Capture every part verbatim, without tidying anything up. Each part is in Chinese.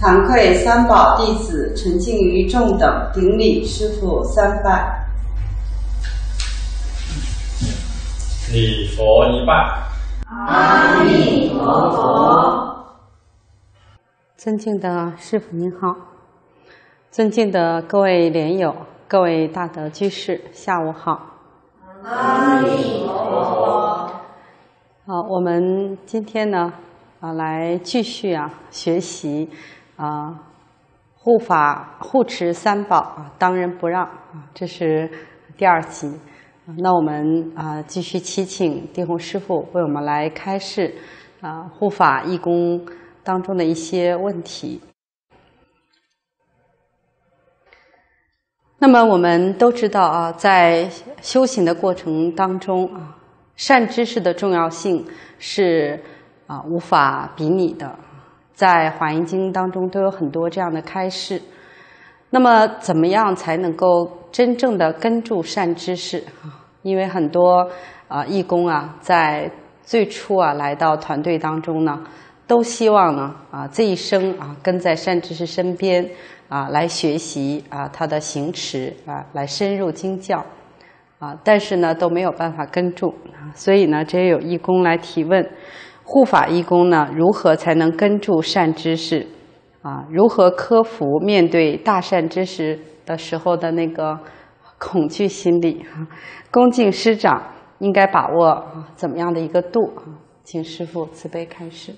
惭愧三宝弟子陈静于众等顶礼师父三拜。 礼佛一拜。 阿弥陀佛。 尊敬的师父您好，尊敬的各位莲友、各位大德居士，下午好。 阿弥陀佛。 好，我们今天呢，啊，来继续啊学习啊护法护持三宝啊，当仁不让啊，这是第二集。那我们啊继续祈请地弘师父为我们来开示啊护法义工当中的一些问题。那么我们都知道啊，在修行的过程当中啊，善知识的重要性是啊无法比拟的，在《华严经》当中都有很多这样的开示。那么怎么样才能够真正的根住善知识？因为很多啊义工啊，在最初啊来到团队当中呢，都希望呢啊这一生啊跟在善知识身边啊来学习啊他的行持啊，来深入经教啊，但是呢都没有办法跟住，所以呢，这也有义工来提问：护法义工呢，如何才能跟住善知识？啊，如何克服面对大善知识的时候的那个恐惧心理？恭敬师长，应该把握啊怎么样的一个度？啊，请师父慈悲开示。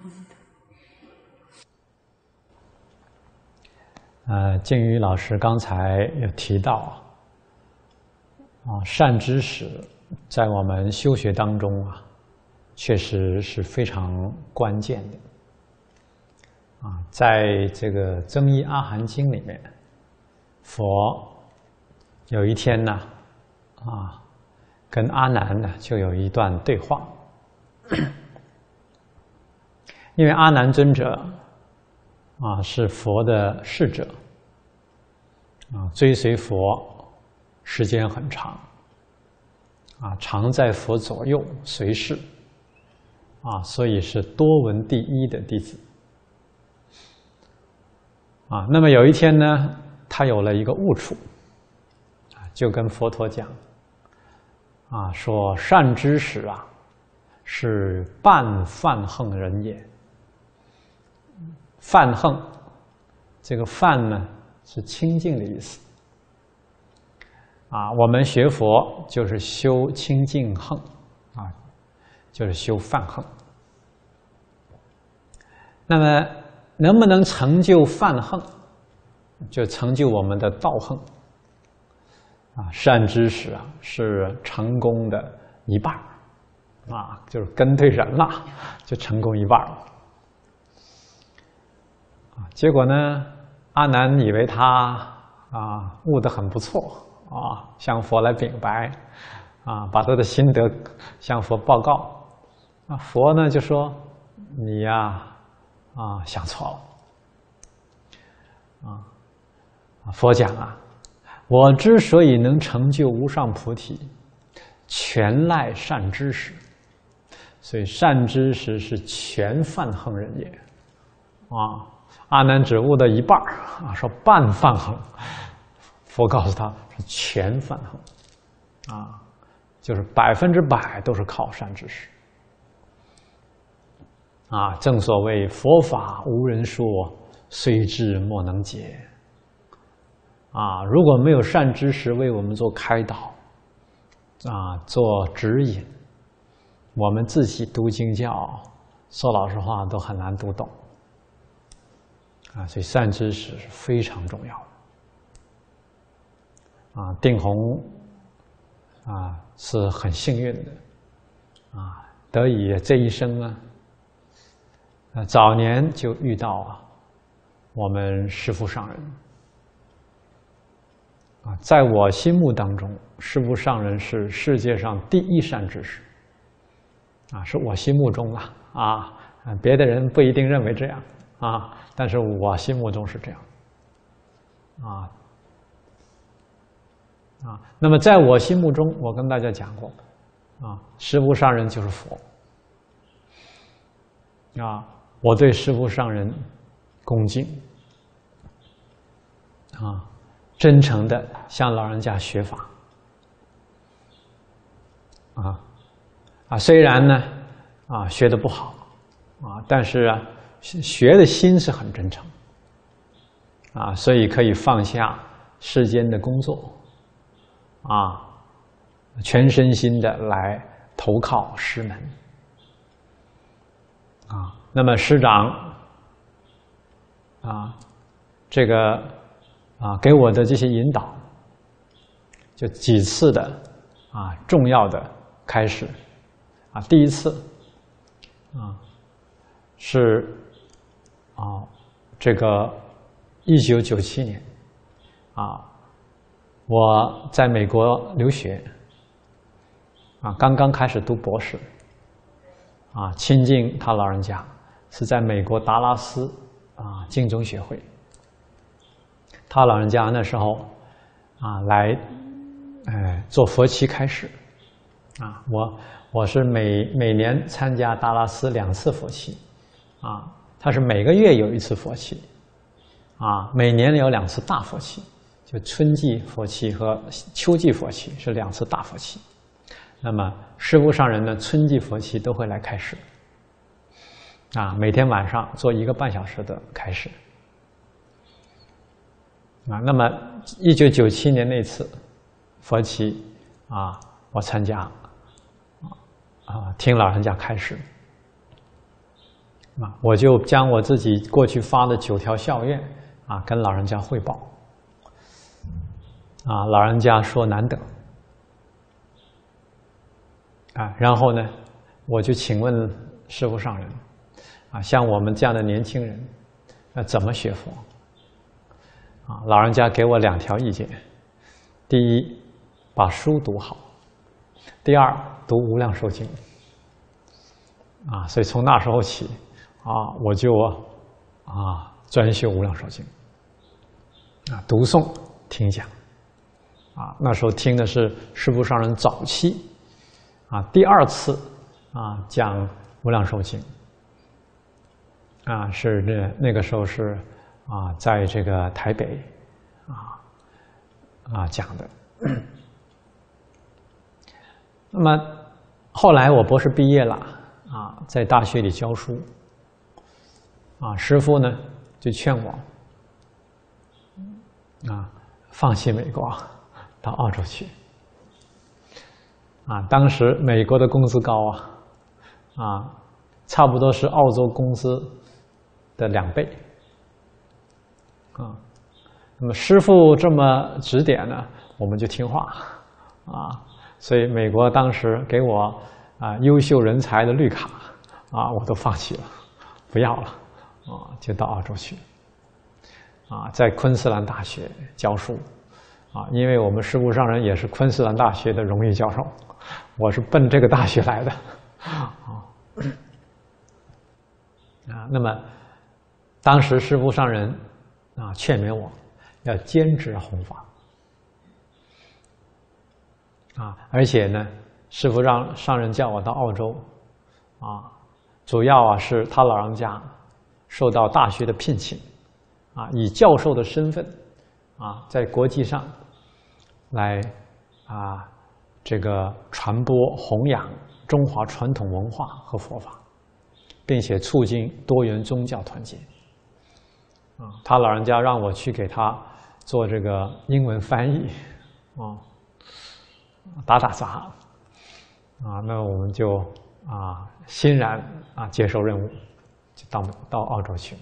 呃，静瑜老师刚才有提到啊，善知识在我们修学当中啊，确实是非常关键的。啊，在这个《增一阿含经》里面，佛有一天呢，啊，跟阿难呢就有一段对话。因为阿难尊者啊是佛的侍者，啊追随佛时间很长，啊常在佛左右随侍，啊所以是多闻第一的弟子。啊，那么有一天呢，他有了一个悟处，啊，就跟佛陀讲，啊，说善知识啊，是半梵行人也。梵行，这个梵呢是清净的意思。啊，我们学佛就是修清净行，啊，就是修梵行。那么能不能成就梵行，就成就我们的道行啊。善知识啊，是成功的一半啊，就是跟对人了，就成功一半了啊。结果呢，阿难以为他啊悟得很不错啊，向佛来禀白啊，把他的心得向佛报告啊。佛呢就说：“你呀。”啊，想错了。啊，佛讲啊，我之所以能成就无上菩提，全赖善知识。所以善知识是全梵行人也。啊，阿难只悟到一半啊，说半梵行。佛告诉他是全梵行。啊，就是百分之百都是靠善知识。啊，正所谓佛法无人说，虽智莫能解。啊，如果没有善知识为我们做开导，啊，做指引，我们自己读经教，说老实话都很难读懂。啊，所以善知识是非常重要的。啊，定弘啊是很幸运的，啊，得以这一生呢。呃，早年就遇到啊，我们师父上人啊，在我心目当中，师父上人是世界上第一善知识啊，是我心目中啊啊，别的人不一定认为这样啊，但是我心目中是这样啊啊。那么在我心目中，我跟大家讲过啊，师父上人就是佛啊。我对师父上人恭敬啊，真诚的向老人家学法啊啊，虽然呢啊学的不好啊，但是啊学的心是很真诚啊，所以可以放下世间的工作啊，全身心的来投靠师门啊。那么师长啊，这个啊给我的这些引导，就几次的啊重要的开始啊，第一次啊是啊这个一九九七年啊，我在美国留学啊，刚刚开始读博士啊，亲近他老人家是在美国达拉斯啊净宗学会，他老人家那时候啊来呃做佛七开示啊，我我是每每年参加达拉斯两次佛七啊，他是每个月有一次佛七啊，每年有两次大佛七，就春季佛七和秋季佛七是两次大佛七。那么师父上人呢，春季佛七都会来开示啊，每天晚上做一个半小时的开示啊。那么一九九七年那次佛七啊，我参加啊，听老人家开示啊，我就将我自己过去发的九条孝愿啊，跟老人家汇报啊，老人家说难得啊，然后呢，我就请问师父上人啊，像我们这样的年轻人，那怎么学佛啊？老人家给我两条意见：第一，把书读好；第二，读《无量寿经》啊。所以从那时候起啊，我就啊专修《无量寿经》啊，读诵听讲啊。那时候听的是师父上人早期啊第二次啊讲《无量寿经》啊，是那那个时候是啊在这个台北啊啊讲的。那么后来我博士毕业了啊，在大学里教书啊，师父呢就劝我啊放弃美国，到澳洲去啊。当时美国的工资高啊，啊，差不多是澳洲工资的两倍啊。那么师父这么指点呢，我们就听话啊。所以美国当时给我啊优秀人才的绿卡啊，我都放弃了，不要了啊，就到澳洲去啊，在昆士兰大学教书啊，因为我们师父上人也是昆士兰大学的荣誉教授，我是奔这个大学来的啊。啊，那么当时师父上人啊劝勉我要坚持弘法啊，而且呢，师父让上人叫我到澳洲啊，主要啊是他老人家受到大学的聘请啊，以教授的身份啊，在国际上来啊这个传播弘扬中华传统文化和佛法，并且促进多元宗教团结啊。他老人家让我去给他做这个英文翻译啊，打打杂啊，那我们就啊欣然啊接受任务，就到到澳洲去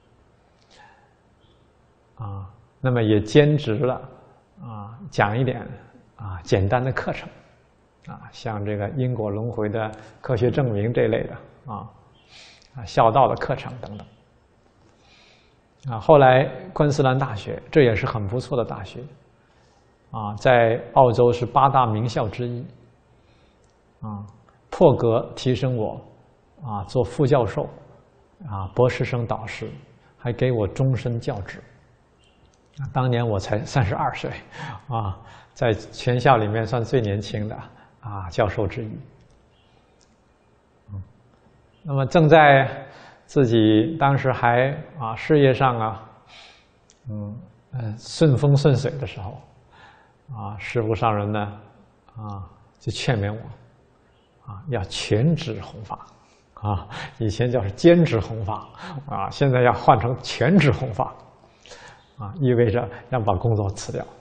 啊。那么也兼职了啊，讲一点啊简单的课程啊，像这个因果轮回的科学证明这类的啊啊孝道的课程等等啊。后来昆士兰大学，这也是很不错的大学啊，在澳洲是八大名校之一啊，破格提升我啊做副教授啊博士生导师，还给我终身教职。当年我才三十二岁啊，在全校里面算最年轻的啊教授之一。嗯，那么正在自己当时还啊事业上啊，嗯嗯顺风顺水的时候，啊师父上人呢啊就劝勉我，啊要全职弘法，啊以前叫是兼职弘法，啊现在要换成全职弘法，啊意味着要把工作辞掉，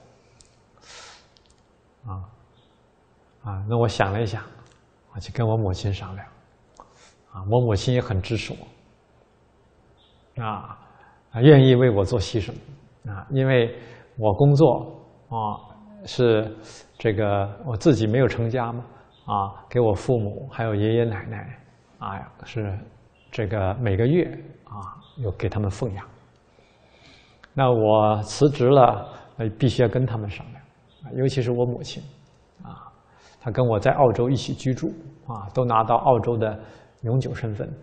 啊啊那我想了一想，我就跟我母亲商量，啊我母亲也很支持我。啊，愿意为我做牺牲，啊，因为我工作啊是这个我自己没有成家嘛，啊，给我父母还有爷爷奶奶啊是这个每个月啊有给他们奉养。那我辞职了，必须要跟他们商量，尤其是我母亲，啊，她跟我在澳洲一起居住，啊，都拿到澳洲的永久身份。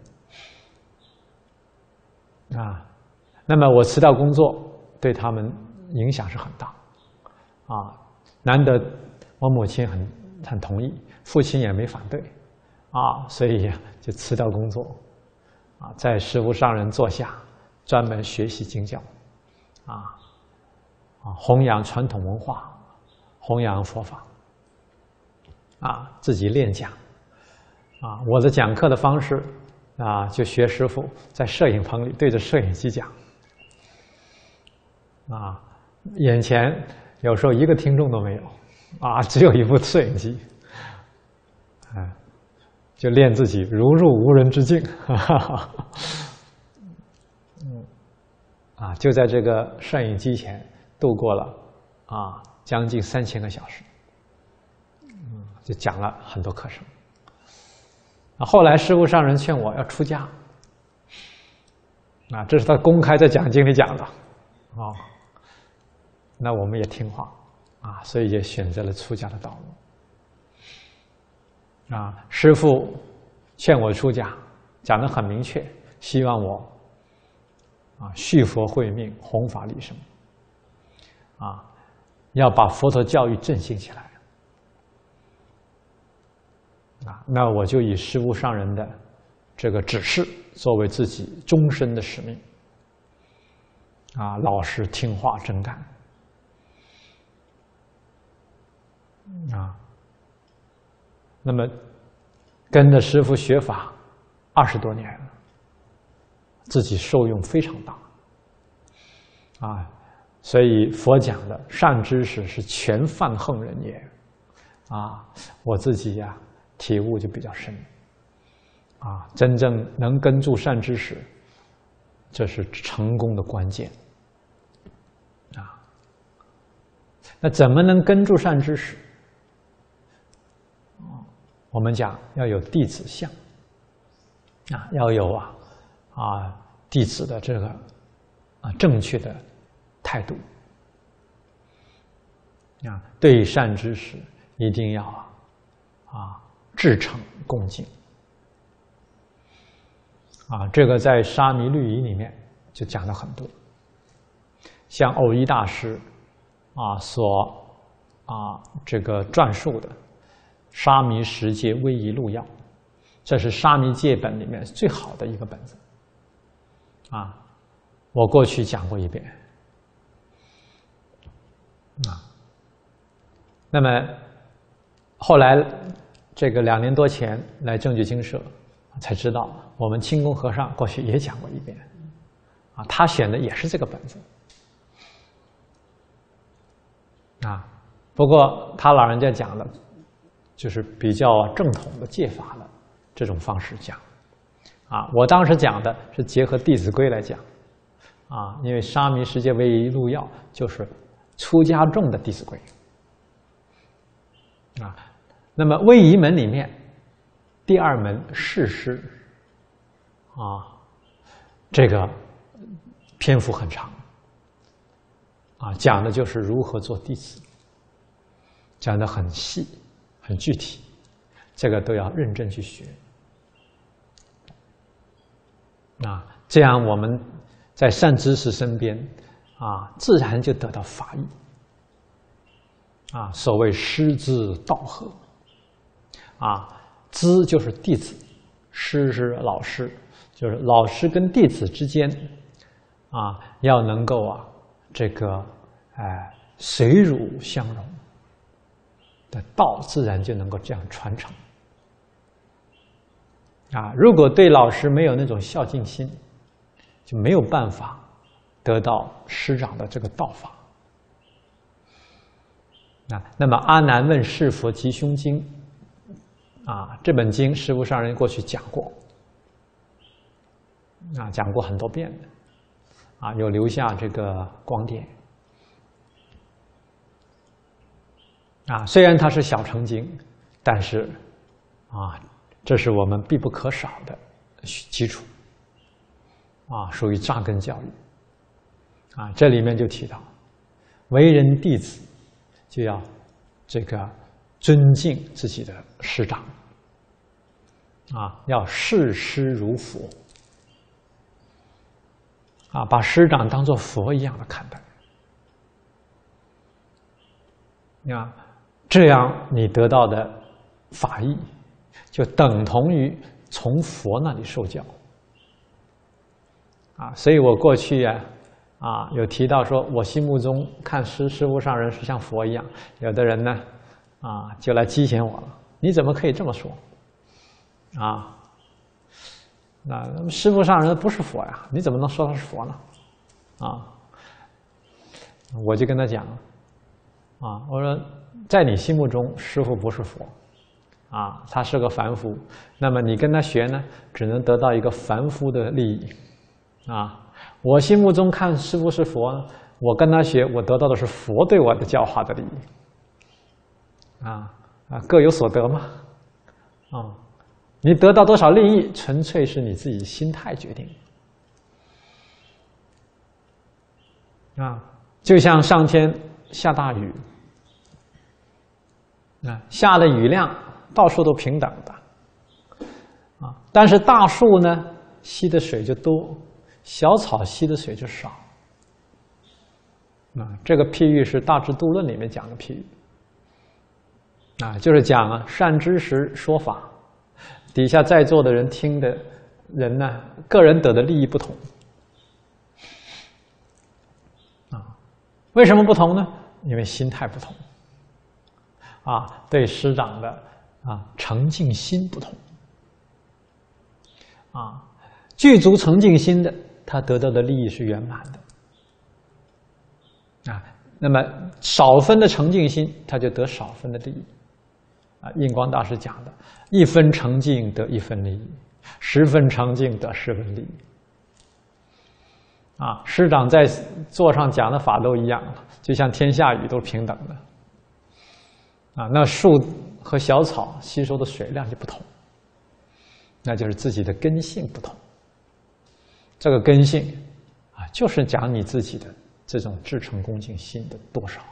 啊，那么我辞掉工作，对他们影响是很大，啊，难得我母亲很很同意，父亲也没反对，啊，所以就辞掉工作，啊，在师父上人座下专门学习经教，啊，啊，弘扬传统文化，弘扬佛法，啊，自己练讲，啊，我的讲课的方式。啊，就学师父在摄影棚里对着摄影机讲，啊，眼前有时候一个听众都没有，啊，只有一部摄影机，啊，就练自己如入无人之境，哈哈，嗯，啊，就在这个摄影机前度过了啊将近三千个小时，嗯，就讲了很多课程。后来师父上人劝我要出家，啊，这是他公开在讲经里讲的，啊，那我们也听话，啊，所以也选择了出家的道路。啊，师父劝我出家，讲得很明确，希望我啊续佛慧命，弘法利生，啊，要把佛陀教育振兴起来。啊，那我就以师父上人的这个指示作为自己终身的使命，啊，老实听话真干，啊，那么跟着师父学法二十多年了，自己受用非常大，啊，所以佛讲的善知识是全犯横人也，啊，我自己呀。体悟就比较深，啊，真正能跟住善知识，这是成功的关键，啊，那怎么能跟住善知识？我们讲要有弟子相，啊，要有啊啊弟子的这个啊正确的态度，啊，对善知识一定要啊啊。至诚恭敬，啊，这个在《沙弥律仪》里面就讲了很多。像藕益大师啊所啊这个撰述的《沙弥十戒威仪录要》，这是沙弥戒本里面最好的一个本子。啊，我过去讲过一遍。啊，那么后来。这个两年多前来正觉精舍，才知道我们清宫和尚过去也讲过一遍，啊，他选的也是这个本子，啊，不过他老人家讲的，就是比较正统的戒法的这种方式讲，啊，我当时讲的是结合《弟子规》来讲，啊，因为沙弥十戒威仪录要就是出家众的《弟子规》，啊。那么威仪门里面，第二门誓师，啊，这个篇幅很长，啊，讲的就是如何做弟子，讲的很细、很具体，这个都要认真去学，啊，这样我们在善知识身边，啊，自然就得到法益，啊，所谓师资道合。啊，资就是弟子，师是老师， 就是老师跟弟子之间啊，要能够啊，这个哎、呃、水乳相融的道，自然就能够这样传承。啊，如果对老师没有那种孝敬心，就没有办法得到师长的这个道法。啊，那么《阿难问事佛吉凶经》啊，这本经师父上人过去讲过，啊，讲过很多遍的，啊，有留下这个光碟。啊，虽然它是小乘经，但是啊，这是我们必不可少的基础，啊，属于扎根教育。啊，这里面就提到，为人弟子就要这个尊敬自己的师长，啊，要视师如佛，啊，把师长当作佛一样的看待。啊，这样你得到的法益，就等同于从佛那里受教。啊，所以我过去呀，啊，有提到说，我心目中看师师父上人是像佛一样。有的人呢，啊，就来讥嫌我了，你怎么可以这么说？啊，那师父上人不是佛呀，你怎么能说他是佛呢？啊，我就跟他讲，啊，我说在你心目中，师父不是佛，啊，他是个凡夫，那么你跟他学呢，只能得到一个凡夫的利益。啊，我心目中看师父是佛呢，我跟他学，我得到的是佛对我的教化的利益。啊啊，各有所得嘛。啊，你得到多少利益，纯粹是你自己心态决定。啊，就像上天下大雨，啊，下的雨量到处都平等的。啊，但是大树呢，吸的水就多。小草吸的水就少，啊，这个譬喻是《大智度论》里面讲的譬喻，啊，就是讲啊，善知识说法，底下在座的人听的人呢，个人得的利益不同，啊，为什么不同呢？因为心态不同，啊，对师长的啊诚敬心不同，啊，具足诚敬心的。他得到的利益是圆满的，啊，那么少分的诚敬心，他就得少分的利益，啊，印光大师讲的，一分诚敬得一分利益，十分诚敬得十分利益，啊，师长在座上讲的法都一样，就像天下雨都是平等的，啊，那树和小草吸收的水量就不同，那就是自己的根性不同。这个根性啊，就是讲你自己的这种至诚恭敬心的多少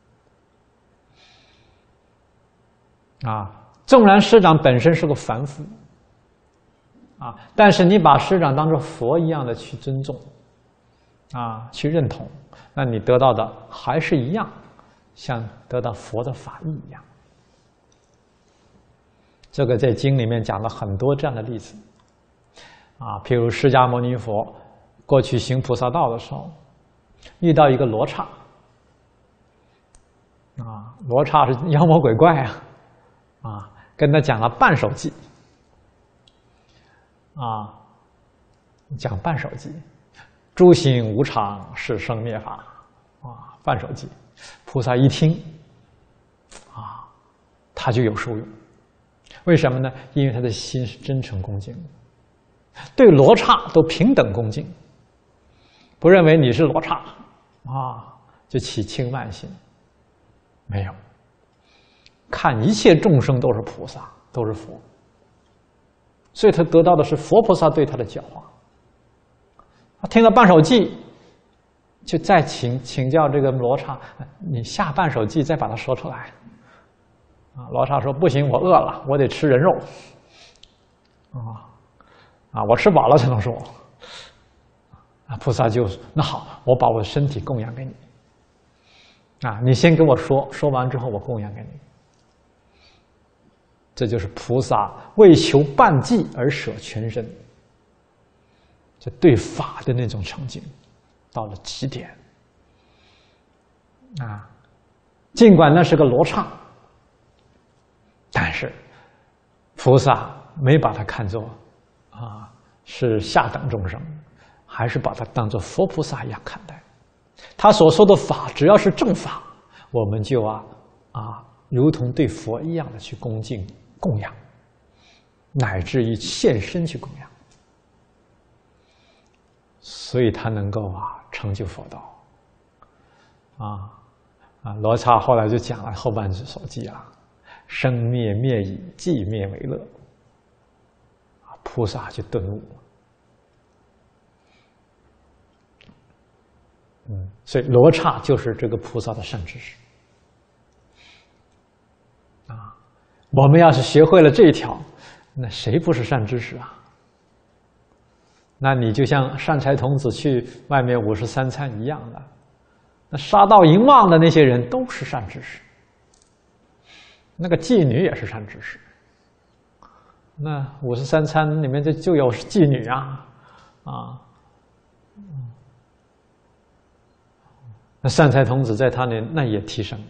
啊。纵然师长本身是个凡夫啊，但是你把师长当作佛一样的去尊重啊，去认同，那你得到的还是一样，像得到佛的法益一样。这个在经里面讲了很多这样的例子。啊，譬如释迦牟尼佛过去行菩萨道的时候，遇到一个罗刹，啊，罗刹是妖魔鬼怪啊，啊，跟他讲了半首偈，啊，讲半首偈，诸行无常，是生灭法，啊，半首偈，菩萨一听，啊，他就有受用，为什么呢？因为他的心是真诚恭敬的。对罗刹都平等恭敬，不认为你是罗刹啊，就起轻慢心。没有，看一切众生都是菩萨，都是佛，所以他得到的是佛菩萨对他的教化。他听到半首偈，就再请请教这个罗刹，你下半首偈再把它说出来。啊，罗刹说不行，我饿了，我得吃人肉。啊。啊，我吃饱了才能说。啊，菩萨就那好，我把我的身体供养给你。啊，你先跟我说，说完之后我供养给你。这就是菩萨为求半偈而舍全身。 这对法的那种成就到了极点啊！尽管那是个罗刹，但是菩萨没把它看作啊是下等众生，还是把它当作佛菩萨一样看待。他所说的法，只要是正法，我们就啊啊，如同对佛一样的去恭敬供养，乃至于现身去供养。所以他能够啊成就佛道。啊啊，罗刹后来就讲了后半首偈啊，生灭灭已，寂灭为乐。啊，菩萨就顿悟。嗯，所以罗刹就是这个菩萨的善知识。啊，我们要是学会了这一条，那谁不是善知识啊？那你就像善财童子去外面五十三参一样的，那杀盗淫妄的那些人都是善知识，那个妓女也是善知识。那五十三参里面就就有妓女啊，啊，那善财童子在他那那也提升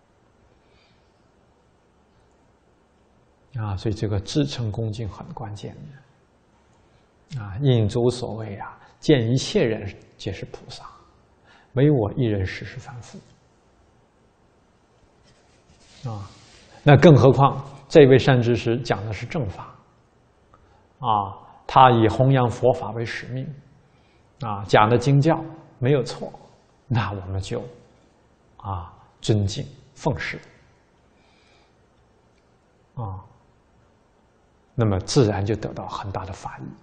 了啊，所以这个至诚恭敬很关键的。啊，印祖所谓啊，见一切人皆是菩萨，唯我一人实是凡夫。啊，那更何况这位善知识讲的是正法，啊，他以弘扬佛法为使命，啊，讲的经教没有错，那我们就啊尊敬奉事，啊，那么自然就得到很大的法益。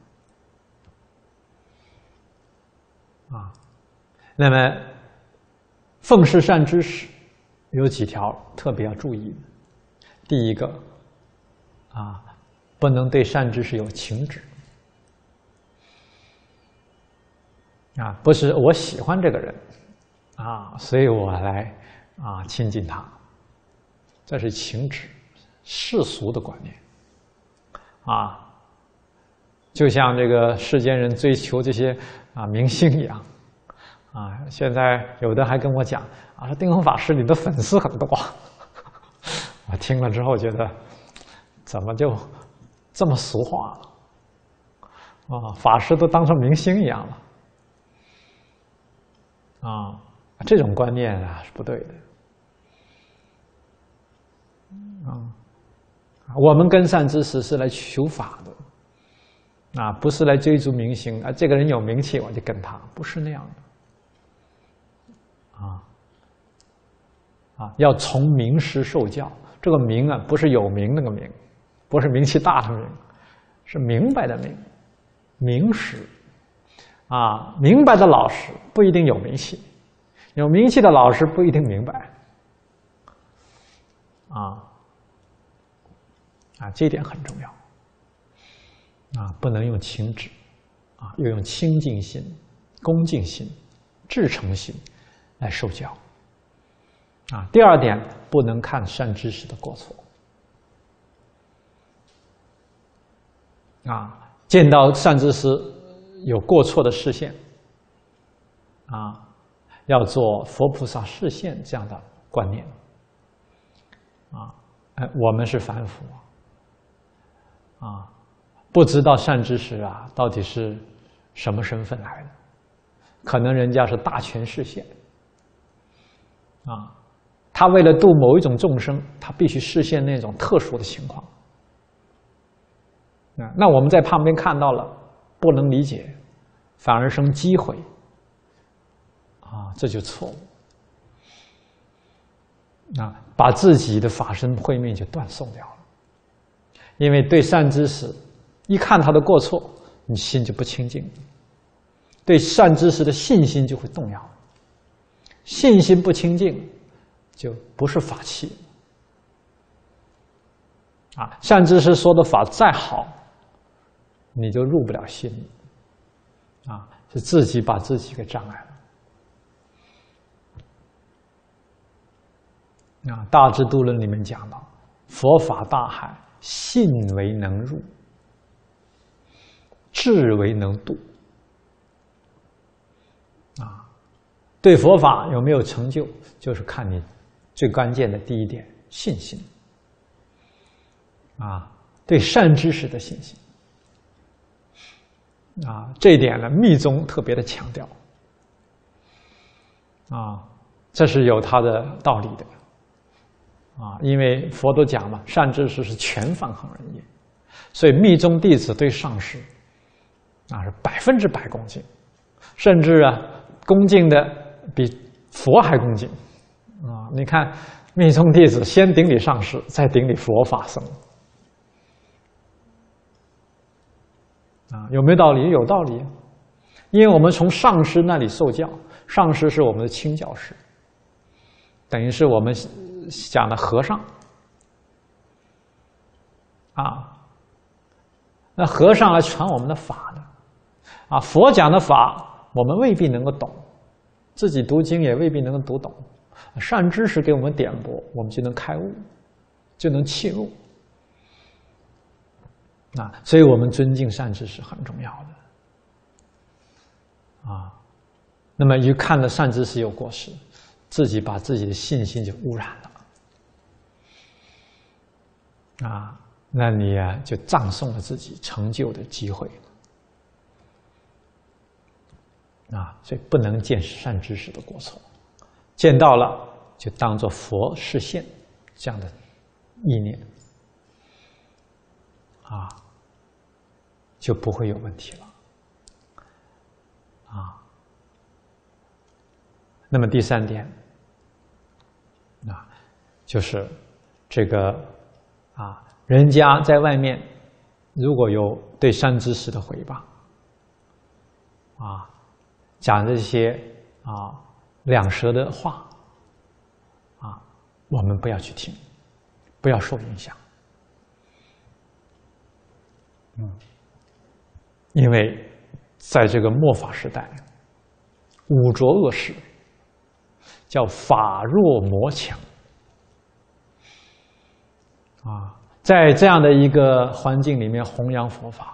啊，那么奉事善知识有几条特别要注意的。第一个，啊，不能对善知识有情执。啊，不是我喜欢这个人，啊，所以我来啊亲近他，这是情执，世俗的观念。啊，就像这个世间人追求这些啊明星一样，啊，现在有的还跟我讲啊，说定恒法师你的粉丝很多，我听了之后觉得，怎么就这么俗化了？啊，法师都当成明星一样了，啊，这种观念啊是不对的，啊，我们跟善知识是来求法的。啊，不是来追逐明星啊！这个人有名气，我就跟他，不是那样的。啊啊，要从名师受教。这个名啊，不是有名那个名，不是名气大的名，是明白的明，名师。啊，明白的老师不一定有名气，有名气的老师不一定明白。啊啊，这一点很重要。啊，不能用情执，啊，要用清净心、恭敬心、至诚心来受教。啊，第二点，不能看善知识的过错。啊，见到善知识有过错的示现，啊，要做佛菩萨示现这样的观念。啊，哎，我们是凡夫，啊。不知道善知识啊到底是什么身份来的，可能人家是大权示现，啊，他为了度某一种众生，他必须示现那种特殊的情况，啊，那我们在旁边看到了，不能理解，反而生机会，啊，这就错误，啊，把自己的法身慧命就断送掉了，因为对善知识。一看他的过错，你心就不清净，对善知识的信心就会动摇，信心不清净，就不是法器。啊，善知识说的法再好，你就入不了心，啊，是自己把自己给障碍了。啊，《大智度论》里面讲到，佛法大海，信为能入。智为能度， 啊，对佛法有没有成就，就是看你最关键的第一点信心啊，对善知识的信心啊，这一点呢，密宗特别的强调啊，这是有它的道理的啊，因为佛都讲嘛，善知识是全放恒人也，所以密宗弟子对上师啊是百分之百恭敬，甚至啊恭敬的比佛还恭敬啊！你看密宗弟子先顶礼上师，再顶礼佛法僧啊，有没有道理？有道理，因为我们从上师那里受教，上师是我们的亲教师，等于是我们讲的和尚啊。那和尚来传我们的法的啊，佛讲的法我们未必能够懂，自己读经也未必能够读懂，善知识给我们点拨，我们就能开悟，就能契入啊。所以我们尊敬善知识很重要的啊。那么一看到善知识有过失，自己把自己的信心就污染了啊，那你啊就葬送了自己成就的机会啊，所以不能见善知识的过错，见到了就当作佛示现这样的意念啊，就不会有问题了啊。那么第三点啊，就是这个啊，人家在外面如果有对善知识的诽谤啊，讲这些啊两舌的话啊，我们不要去听，不要受影响。嗯，因为在这个末法时代，污浊恶世，叫法弱魔强啊，在这样的一个环境里面弘扬佛法，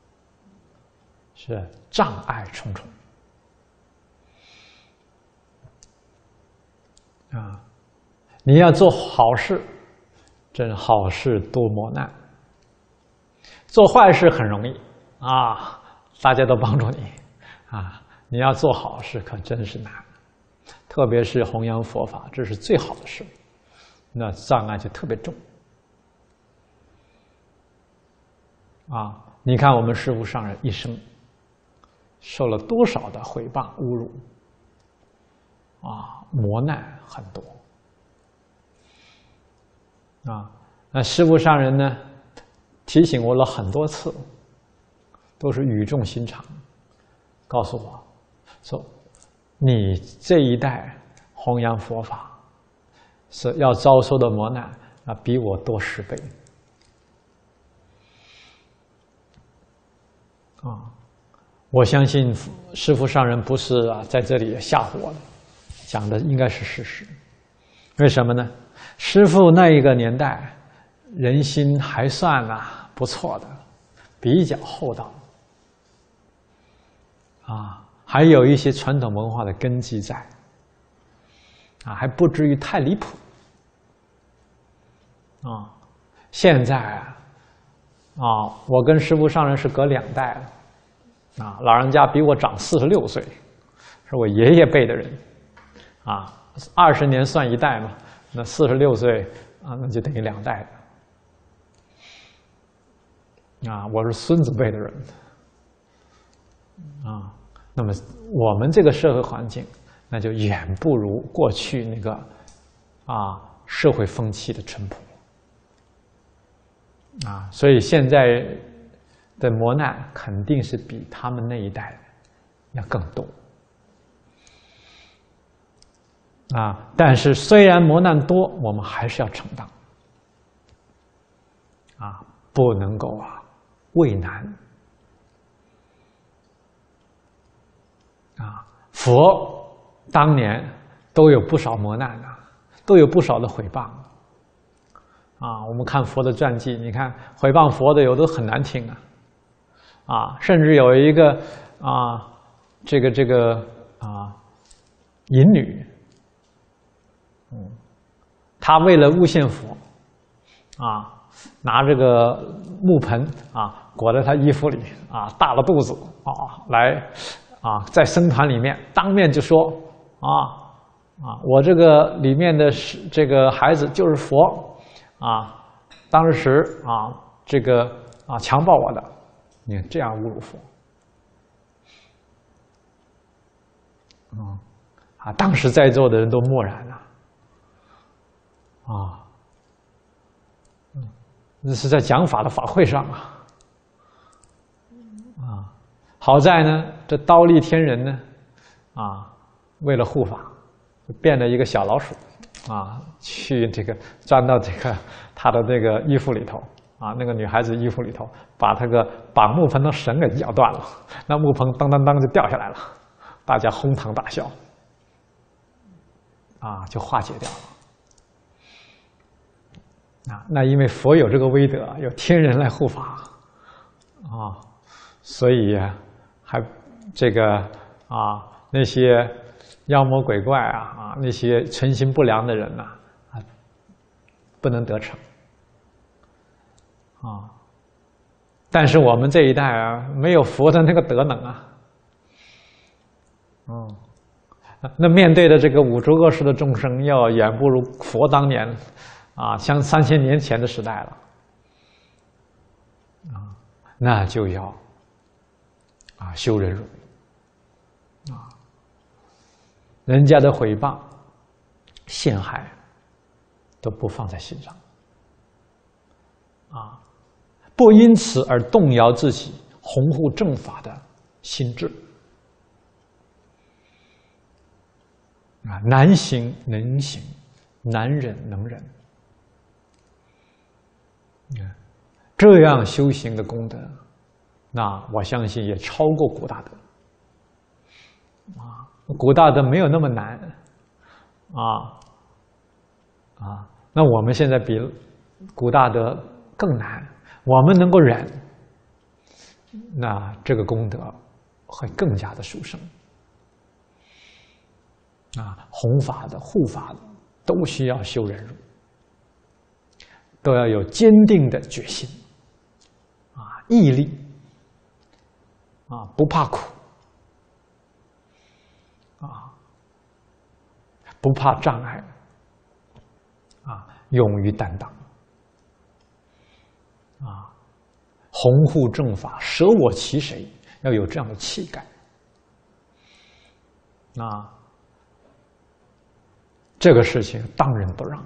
是障碍重重啊！你要做好事，真好事多磨难；做坏事很容易啊，大家都帮助你啊。你要做好事可真是难，特别是弘扬佛法，这是最好的事，那障碍就特别重啊！你看我们师父上人一生受了多少的毁谤侮辱啊，磨难很多啊。那师父上人呢，提醒我了很多次，都是语重心长，告诉我说，你这一代弘扬佛法是要遭受的磨难啊，比我多十倍啊！我相信师父上人不是啊在这里吓唬我的，讲的应该是事实。为什么呢？师父那一个年代人心还算啊不错的，比较厚道啊，还有一些传统文化的根基在啊，还不至于太离谱啊。现在啊，啊，我跟师父上人是隔两代了。啊，老人家比我长四十六岁，是我爷爷辈的人，啊，二十年算一代嘛，那四十六岁啊，那就等于两代了。啊，我是孙子辈的人，啊，那么我们这个社会环境，那就远不如过去那个啊社会风气的淳朴，啊，所以现在的磨难肯定是比他们那一代要更多啊！但是虽然磨难多，我们还是要承担啊，不能够啊畏难啊！佛当年都有不少磨难啊，都有不少的毁谤啊！我们看佛的传记，你看毁谤佛的有的很难听啊！啊，甚至有一个啊，这个这个啊淫女，嗯，他为了诬陷佛，啊，拿这个木盆啊裹在他衣服里啊，大了肚子啊，来啊，在僧团里面当面就说啊啊，我这个里面的是这个孩子就是佛啊，当时啊这个啊强暴我的，你看这样侮辱佛，啊啊，当时在座的人都默然了，啊。那是在讲法的法会上啊，啊，好在呢，这忉利天人呢，啊，为了护法，变了一个小老鼠，啊，去这个钻到这个他的这个衣服里头，啊，那个女孩子衣服里头，把这个绑木盆的绳给咬断了，那木盆当当当就掉下来了，大家哄堂大笑，啊，就化解掉了。啊，那因为佛有这个威德，有天人来护法，啊，所以还这个啊那些妖魔鬼怪啊啊那些存心不良的人呐啊，不能得逞，啊，但是我们这一代啊没有佛的那个德能啊，嗯，那面对的这个五浊恶世的众生，要远不如佛当年。啊，像三千年前的时代了，啊，那就要啊修忍辱，啊，人家的毁谤、陷害都不放在心上，啊，不因此而动摇自己弘护正法的心智，啊，难行能行，难忍能忍。这样修行的功德，那我相信也超过古大德。啊，古大德没有那么难，啊啊，那我们现在比古大德更难。我们能够忍，那这个功德会更加的殊胜。啊，弘法的、护法的都需要修忍辱。都要有坚定的决心，啊，毅力，啊，不怕苦，啊，不怕障碍，啊，勇于担当，啊，弘护正法，舍我其谁，要有这样的气概，啊，这个事情当仁不让。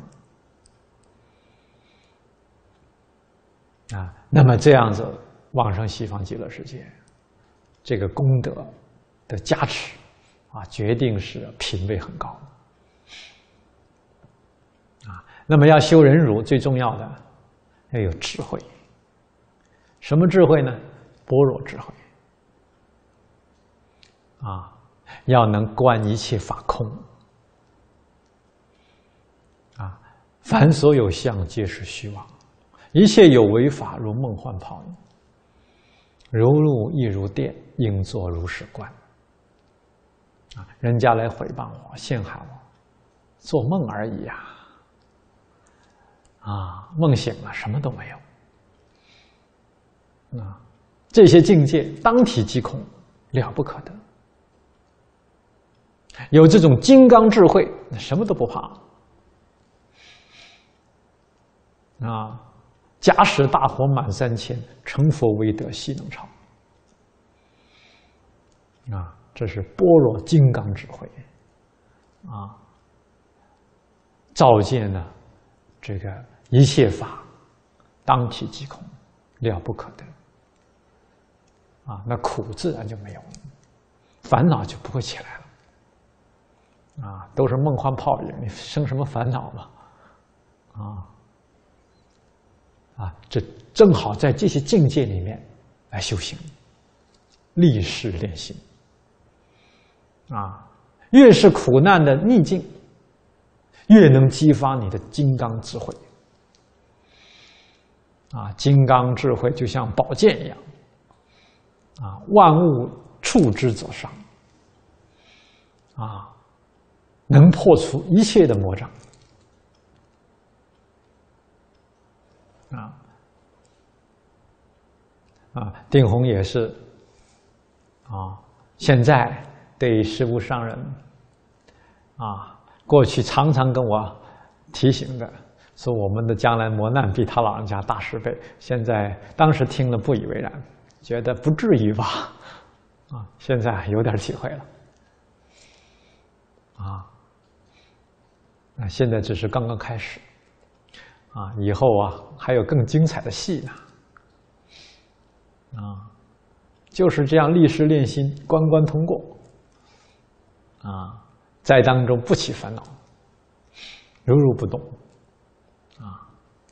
啊，那么这样子往生西方极乐世界，这个功德的加持啊，决定是品位很高啊。那么要修忍辱，最重要的要有智慧。什么智慧呢？般若智慧啊，要能观一切法空啊，凡所有相，皆是虚妄。一切有为法，如梦幻泡影，如露亦如电，应作如是观。啊，人家来诽谤我、陷害我，做梦而已呀！啊，梦醒了，什么都没有。啊，这些境界当体即空，了不可得。有这种金刚智慧，什么都不怕。啊。假使大火满三千，成佛威德悉能超。啊，这是般若金刚智慧，啊，照见呢，这个一切法当体即空，了不可得。啊，那苦自然就没有了，烦恼就不会起来了。啊，都是梦幻泡影，你生什么烦恼嘛？啊。啊，这正好在这些境界里面来修行，立誓练心。啊，越是苦难的逆境，越能激发你的金刚智慧。啊，金刚智慧就像宝剑一样，啊，万物触之则伤。 啊，能破除一切的魔障啊啊！定弘也是啊，现在对师父上人啊，过去常常跟我提醒的，说我们的将来磨难比他老人家大十倍。现在当时听了不以为然，觉得不至于吧？啊，现在有点体会了。啊，那现在只是刚刚开始，啊，以后啊还有更精彩的戏呢。啊，就是这样历事练心，关关通过。啊，在当中不起烦恼，如如不动。啊，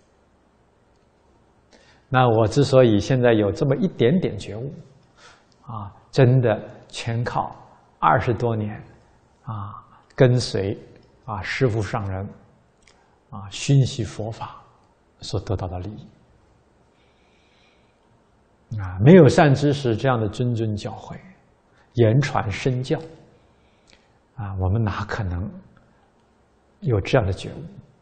那我之所以现在有这么一点点觉悟，啊，真的全靠二十多年啊跟随啊师父上人啊熏习佛法所得到的利益。啊，没有善知识这样的谆谆教诲、言传身教，啊，我们哪可能有这样的觉悟？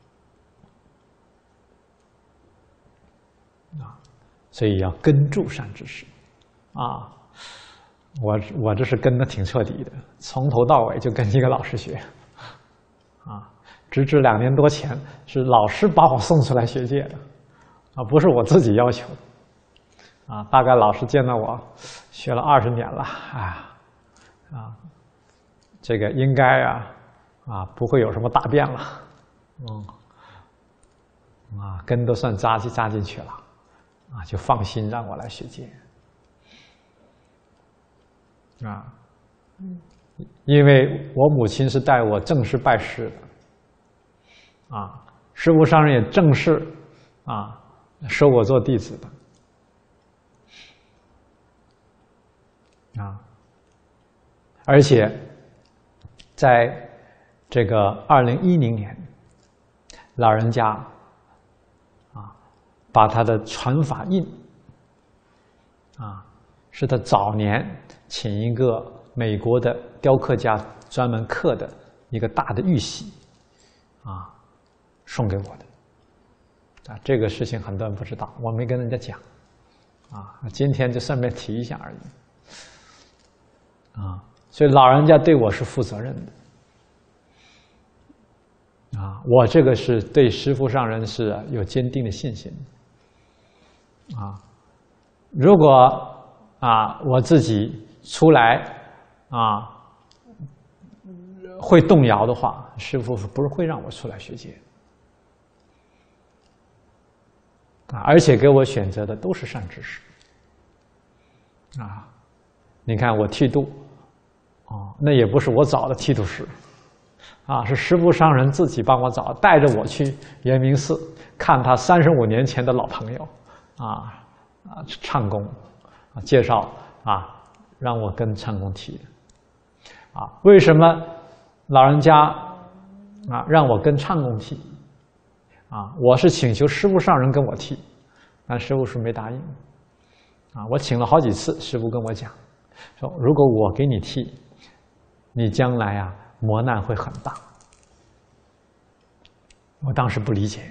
啊，所以要跟住善知识，啊，我我这是跟的挺彻底的，从头到尾就跟一个老师学，啊，直至两年多前是老师把我送出来学戒的，啊，不是我自己要求的。啊，大概老师见到我学了二十年了，哎，啊，这个应该啊啊不会有什么大变了，嗯，啊根都算扎进扎进去了，啊就放心让我来学戒，啊，因为我母亲是带我正式拜师的，啊，师父上人也正式啊收我做弟子的。啊，而且，在这个二零一零年，老人家啊，把他的传法印啊，是他早年请一个美国的雕刻家专门刻的一个大的玉玺啊，送给我的。啊，这个事情很多人不知道，我没跟人家讲啊，今天就顺便提一下而已。啊，所以老人家对我是负责任的，啊，我这个是对师父上人是有坚定的信心，啊，如果啊我自己出来啊会动摇的话，师父不是会让我出来学戒，啊，而且给我选择的都是善知识，啊，你看我剃度。哦，那也不是我找的剃度师，啊，是师父上人自己帮我找，带着我去圆明寺看他三十五年前的老朋友，啊啊唱功，啊介绍啊让我跟唱功剃的，啊为什么老人家啊让我跟唱功剃？啊我是请求师父上人跟我剃，但师父是没答应，啊我请了好几次，师父跟我讲，说如果我给你剃。你将来啊，磨难会很大。我当时不理解，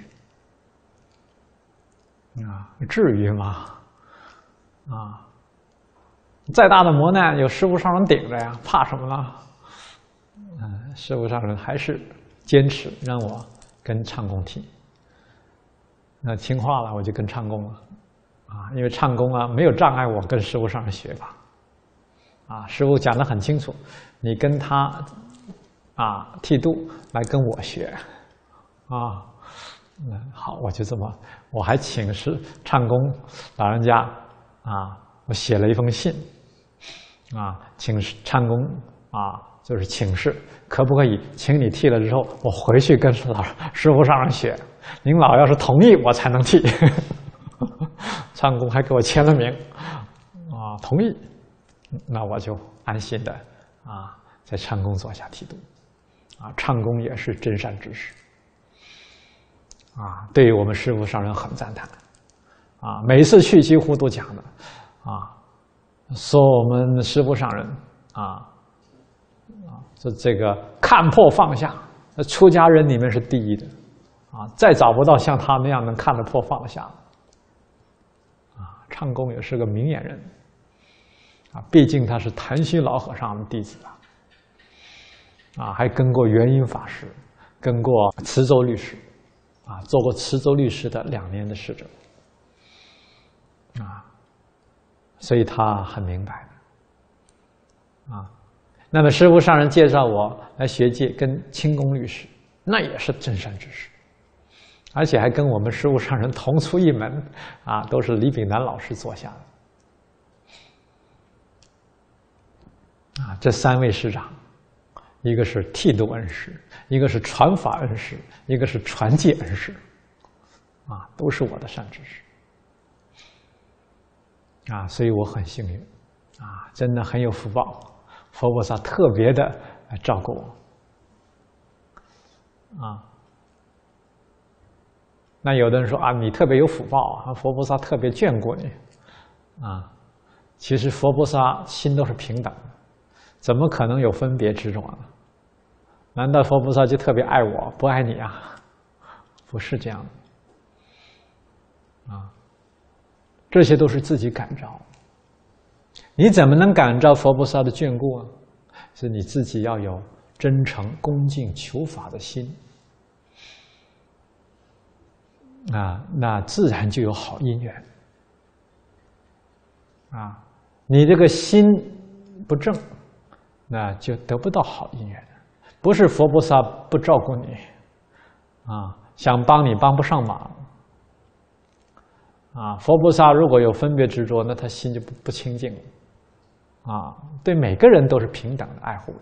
啊，至于吗？啊，再大的磨难有师父上人顶着呀，怕什么了？嗯，师父上人还是坚持让我跟唱功剃。那听话了，我就跟唱功了，啊，因为唱功啊没有障碍我跟师父上人学法。啊，师父讲得很清楚，你跟他啊剃度来跟我学，啊，嗯，好，我就这么，我还请示唱功老人家啊，我写了一封信，啊，请唱功啊，就是请示，可不可以请你剃了之后，我回去跟老师父上人学，您老要是同意，我才能剃。唱功还给我签了名，啊，同意。那我就安心的啊，在唱功座下剃度，啊，唱功也是真善知识，啊，对于我们师父上人很赞叹，啊，每次去几乎都讲的，啊，说我们师父上人啊， 啊，说这个看破放下，那出家人里面是第一的，啊，再找不到像他那样能看得破放得下。啊，唱功也是个明眼人，啊，毕竟他是谭虚老和尚的弟子啊，啊，还跟过圆音法师，跟过慈州律师，啊，做过慈州律师的两年的侍者，啊，所以他很明白的，啊。那么师父上人介绍我来学戒，跟清宫律师，那也是真善之事，而且还跟我们师父上人同出一门，啊，都是李炳南老师做下的，啊，这三位师长，一个是剃度恩师，一个是传法恩师，一个是传戒恩师，啊，都是我的善知识，啊，所以我很幸运，啊，真的很有福报。佛菩萨特别的来照顾我，啊，那有的人说啊，你特别有福报啊，佛菩萨特别眷顾你，啊，其实佛菩萨心都是平等的，怎么可能有分别执着呢？难道佛菩萨就特别爱我，不爱你啊？不是这样的，啊，这些都是自己感召。你怎么能感召佛菩萨的眷顾啊？是你自己要有真诚恭敬求法的心啊，那自然就有好因缘啊。你这个心不正，那就得不到好因缘。不是佛菩萨不照顾你啊，想帮你帮不上忙啊。佛菩萨如果有分别执着，那他心就不不清净了。啊，对每个人都是平等的爱护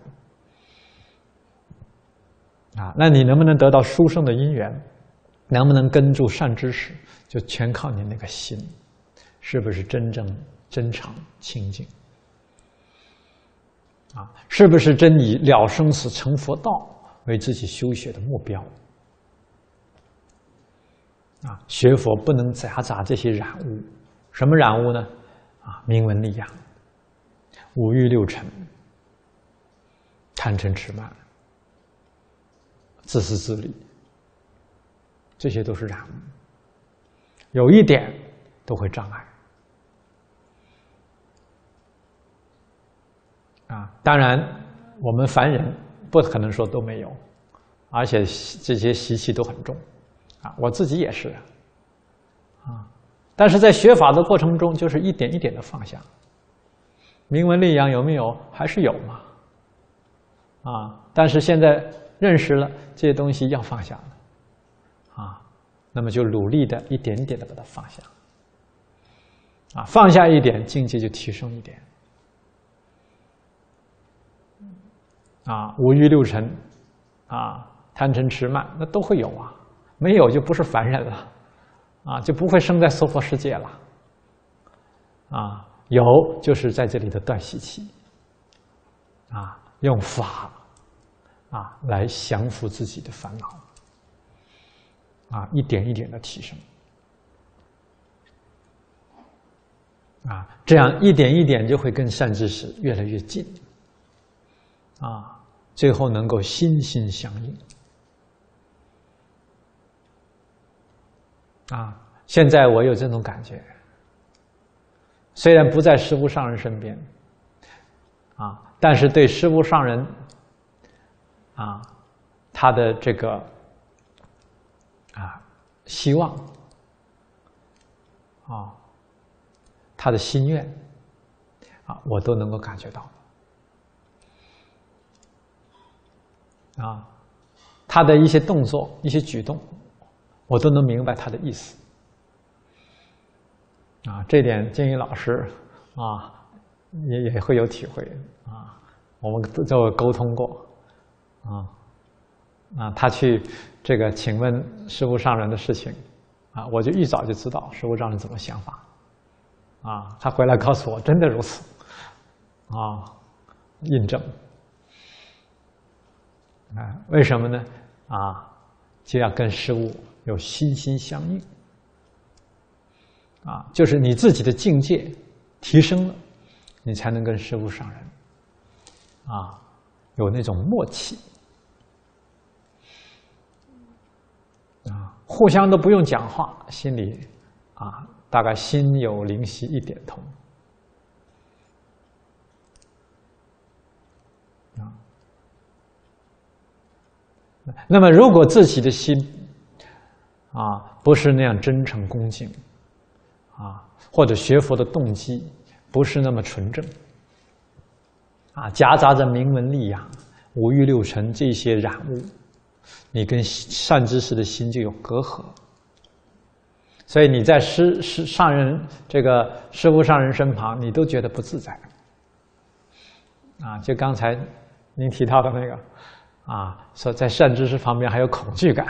啊，那你能不能得到殊胜的因缘，能不能跟住善知识，就全靠你那个心，是不是真正真诚清净啊？是不是真以了生死成佛道为自己修学的目标啊？学佛不能夹杂这些染污，什么染污呢？啊，名闻利养。五欲六尘、贪嗔痴慢、自私自利，这些都是染污，有一点都会障碍啊。当然，我们凡人不可能说都没有，而且这些习气都很重啊。我自己也是啊，但是在学法的过程中，就是一点一点的放下。名闻利养有没有？还是有嘛？啊！但是现在认识了这些东西要放下了，啊，那么就努力的一点点的把它放下，啊，放下一点，境界就提升一点，啊，五欲六尘，啊，贪嗔痴慢，那都会有啊，没有就不是凡人了，啊，就不会生在娑婆世界了，啊。有就是在这里的断习气，啊，用法啊来降服自己的烦恼，啊，一点一点的提升，啊，这样一点一点就会跟善知识越来越近，啊，最后能够心心相印，啊，现在我有这种感觉。虽然不在师父上人身边，啊，但是对师父上人，啊，他的这个啊希望，啊，他的心愿，啊，我都能够感觉到，啊，他的一些动作、一些举动，我都能明白他的意思。啊，这点建议老师啊，也也会有体会啊。我们都沟通过啊啊，他去这个请问师父上人的事情啊，我就一早就知道师父上人怎么想法啊。他回来告诉我，真的如此啊，印证啊。为什么呢？啊，就要跟师父有心心相印。啊，就是你自己的境界提升了，你才能跟师父上人啊有那种默契啊，互相都不用讲话，心里啊大概心有灵犀一点通啊。那么，如果自己的心啊不是那样真诚恭敬啊，或者学佛的动机不是那么纯正啊，夹杂着名闻利养、五欲六尘这些染物，你跟善知识的心就有隔阂，所以你在师师上人这个师父上人身旁，你都觉得不自在啊。就刚才您提到的那个啊，说在善知识旁边还有恐惧感，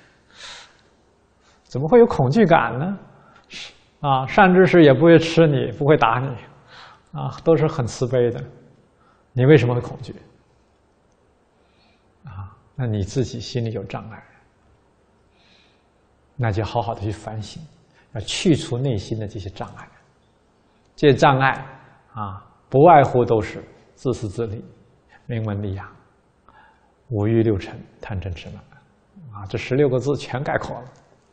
怎么会有恐惧感呢？啊，善知识也不会吃你，不会打你，啊，都是很慈悲的，你为什么会恐惧？啊，那你自己心里有障碍，那就好好的去反省，要去除内心的这些障碍。这些障碍啊，不外乎都是自私自利、名闻利养、五欲六尘、贪嗔痴慢，啊，这十六个字全概括了。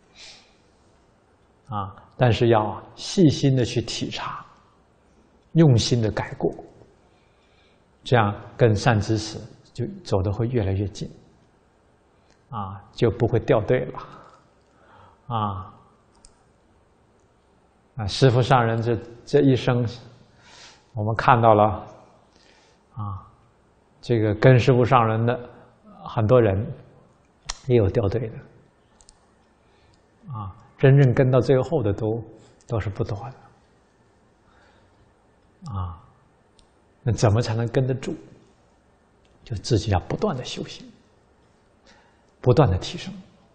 啊，但是要啊细心的去体察，用心的改过，这样跟善知识就走得会越来越近，啊，就不会掉队了，啊，啊，师父上人这这一生，我们看到了，啊，这个跟师父上人的很多人也有掉队的，啊。真正跟到最后的都都是不多的，啊，那怎么才能跟得住？就自己要不断的修行，不断的提升，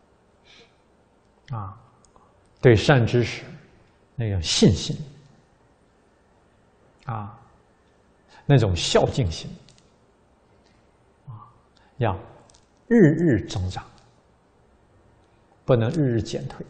啊，对善知识那种信心，啊，那种孝敬心，啊，要日日增长，不能日日减退。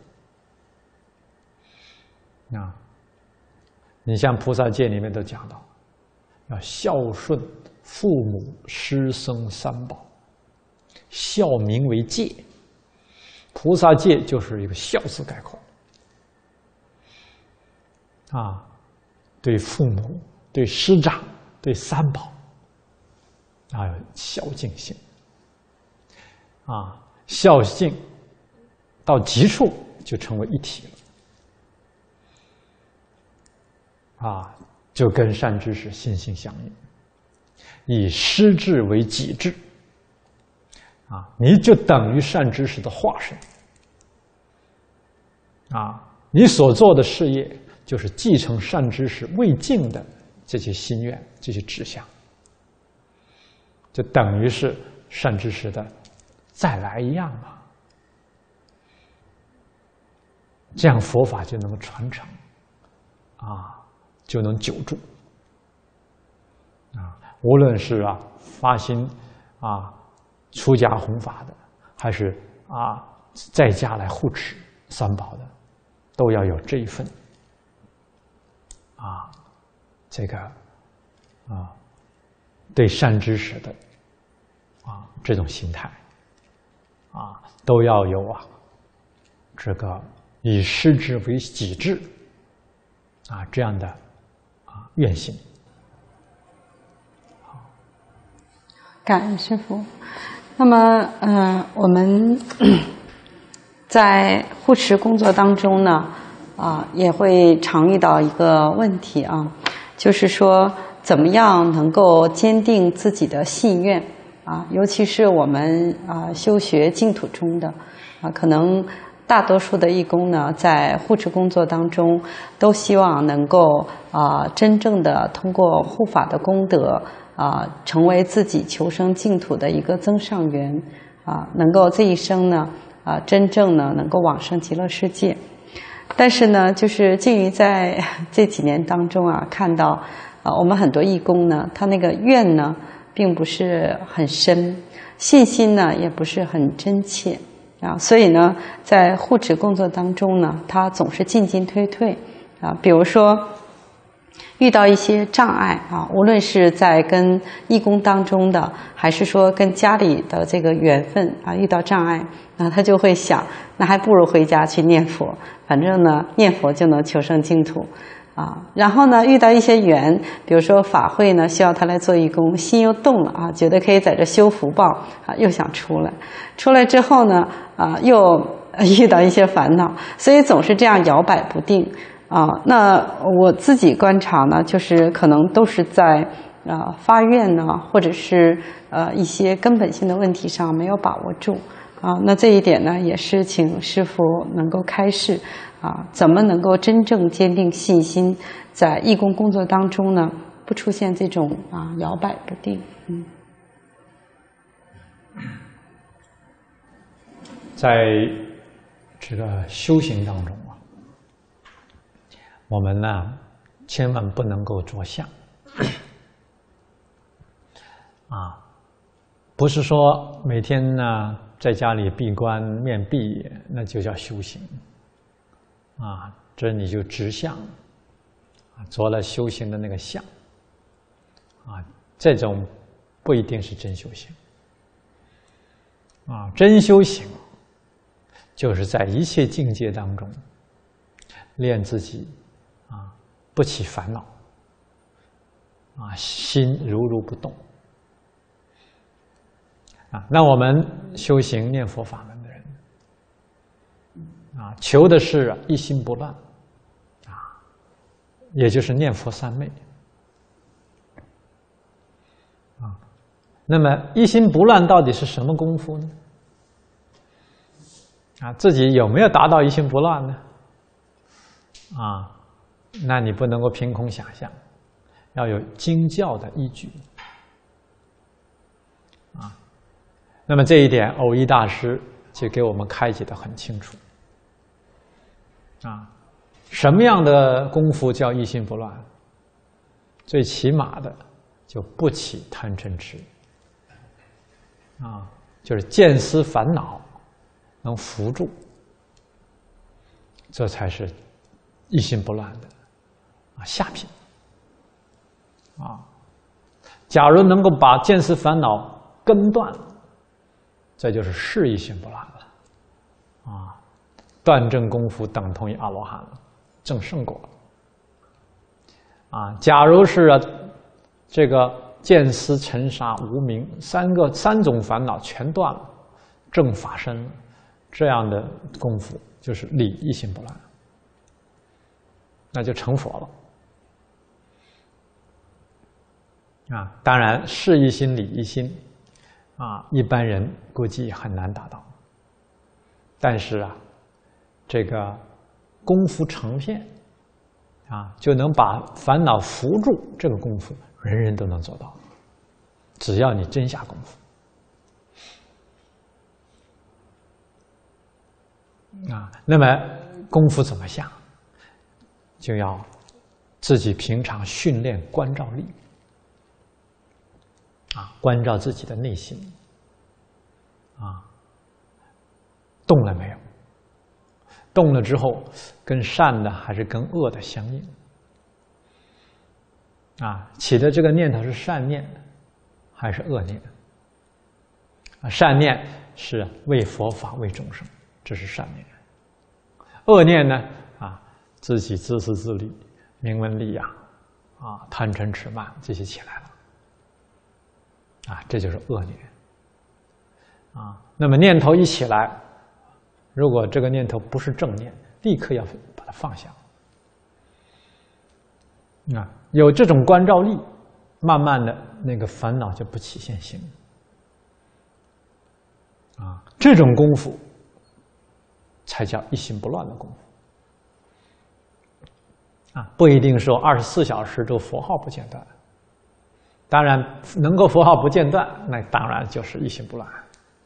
啊，你像菩萨戒里面都讲到，要孝顺父母师僧三宝，孝名为戒。菩萨戒就是一个孝字概括。啊，对父母、对师长、对三宝，啊，有孝敬心。啊，孝敬到极处就成为一体了。啊，就跟善知识心心相印，以师智为己智，啊，你就等于善知识的化身，啊，你所做的事业就是继承善知识未尽的这些心愿、这些志向，就等于是善知识的再来一样嘛，这样佛法就能传承，啊。就能久住啊！无论是啊发心啊出家弘法的，还是啊在家来护持三宝的，都要有这一份啊这个啊对善知识的啊这种心态啊，都要有啊这个以师智为己智啊这样的。愿心。好， 感恩师父。那么，呃，我们在护持工作当中呢，啊，也会常遇到一个问题啊，就是说，怎么样能够坚定自己的信愿啊？尤其是我们啊修学净土中的啊，可能。大多数的义工呢，在护持工作当中，都希望能够啊、呃，真正的通过护法的功德啊、呃，成为自己求生净土的一个增上缘啊、呃，能够这一生呢啊、呃，真正呢能够往生极乐世界。但是呢，就是鉴于在这几年当中啊，看到啊、呃，我们很多义工呢，他那个愿呢，并不是很深，信心呢，也不是很真切。啊，所以呢，在护持工作当中呢，他总是进进退退啊。比如说， 遇到一些障碍啊，无论是在跟义工当中的，还是说跟家里的这个缘分啊，遇到障碍，那他就会想，那还不如回家去念佛，反正呢，念佛就能求生净土。啊，然后呢，遇到一些缘，比如说法会呢，需要他来做义工，心又动了啊，觉得可以在这修福报啊，又想出来，出来之后呢，啊，又遇到一些烦恼，所以总是这样摇摆不定啊。那我自己观察呢，就是可能都是在啊发愿呢，或者是呃一些根本性的问题上没有把握住啊。那这一点呢，也是请师父能够开示。啊，怎么能够真正坚定信心，在义工工作当中呢，不出现这种啊摇摆不定？嗯， 在这个修行当中啊，我们呢千万不能够着相啊，不是说每天呢在家里闭关面壁，那就叫修行。啊，这你就执相，啊，着了修行的那个相，啊，这种不一定是真修行。啊，真修行就是在一切境界当中练自己，啊，不起烦恼，啊，心如如不动。啊，那我们修行念佛法门的人。啊，求的是一心不乱，啊，也就是念佛三昧，啊，那么一心不乱到底是什么功夫呢？啊，自己有没有达到一心不乱呢？啊，那你不能够凭空想象，要有经教的依据，啊，那么这一点藕益大师就给我们开解得很清楚。啊，什么样的功夫叫一心不乱？最起码的就不起贪嗔痴，啊，就是见思烦恼能伏住，这才是一心不乱的啊下品。啊，假如能够把见思烦恼根断了，这就是是一心不乱了，啊。断证功夫等同于阿罗汉了，证圣果了。啊，假如是啊，这个见思尘沙无明三个三种烦恼全断了，证法身了，这样的功夫就是理一心不乱，那就成佛了。啊，当然是一心理一心，啊，一般人估计很难达到，但是啊。这个功夫成片，啊，就能把烦恼扶住，这个功夫人人都能做到，只要你真下功夫。啊，那么功夫怎么下？就要自己平常训练观照力，啊，关照自己的内心，啊，动了没有？动了之后，跟善的还是跟恶的相应？啊，起的这个念头是善念还是恶念？啊，善念是为佛法为众生，这是善念。恶念呢？啊，自己自私自利、名闻利养，啊，贪嗔痴慢这些起来了，啊，这就是恶念。啊，那么念头一起来。如果这个念头不是正念，立刻要把它放下。啊，有这种关照力，慢慢的那个烦恼就不起现行。啊，这种功夫才叫一心不乱的功夫。啊，不一定说二十四小时都佛号不间断。当然，能够佛号不间断，那当然就是一心不乱。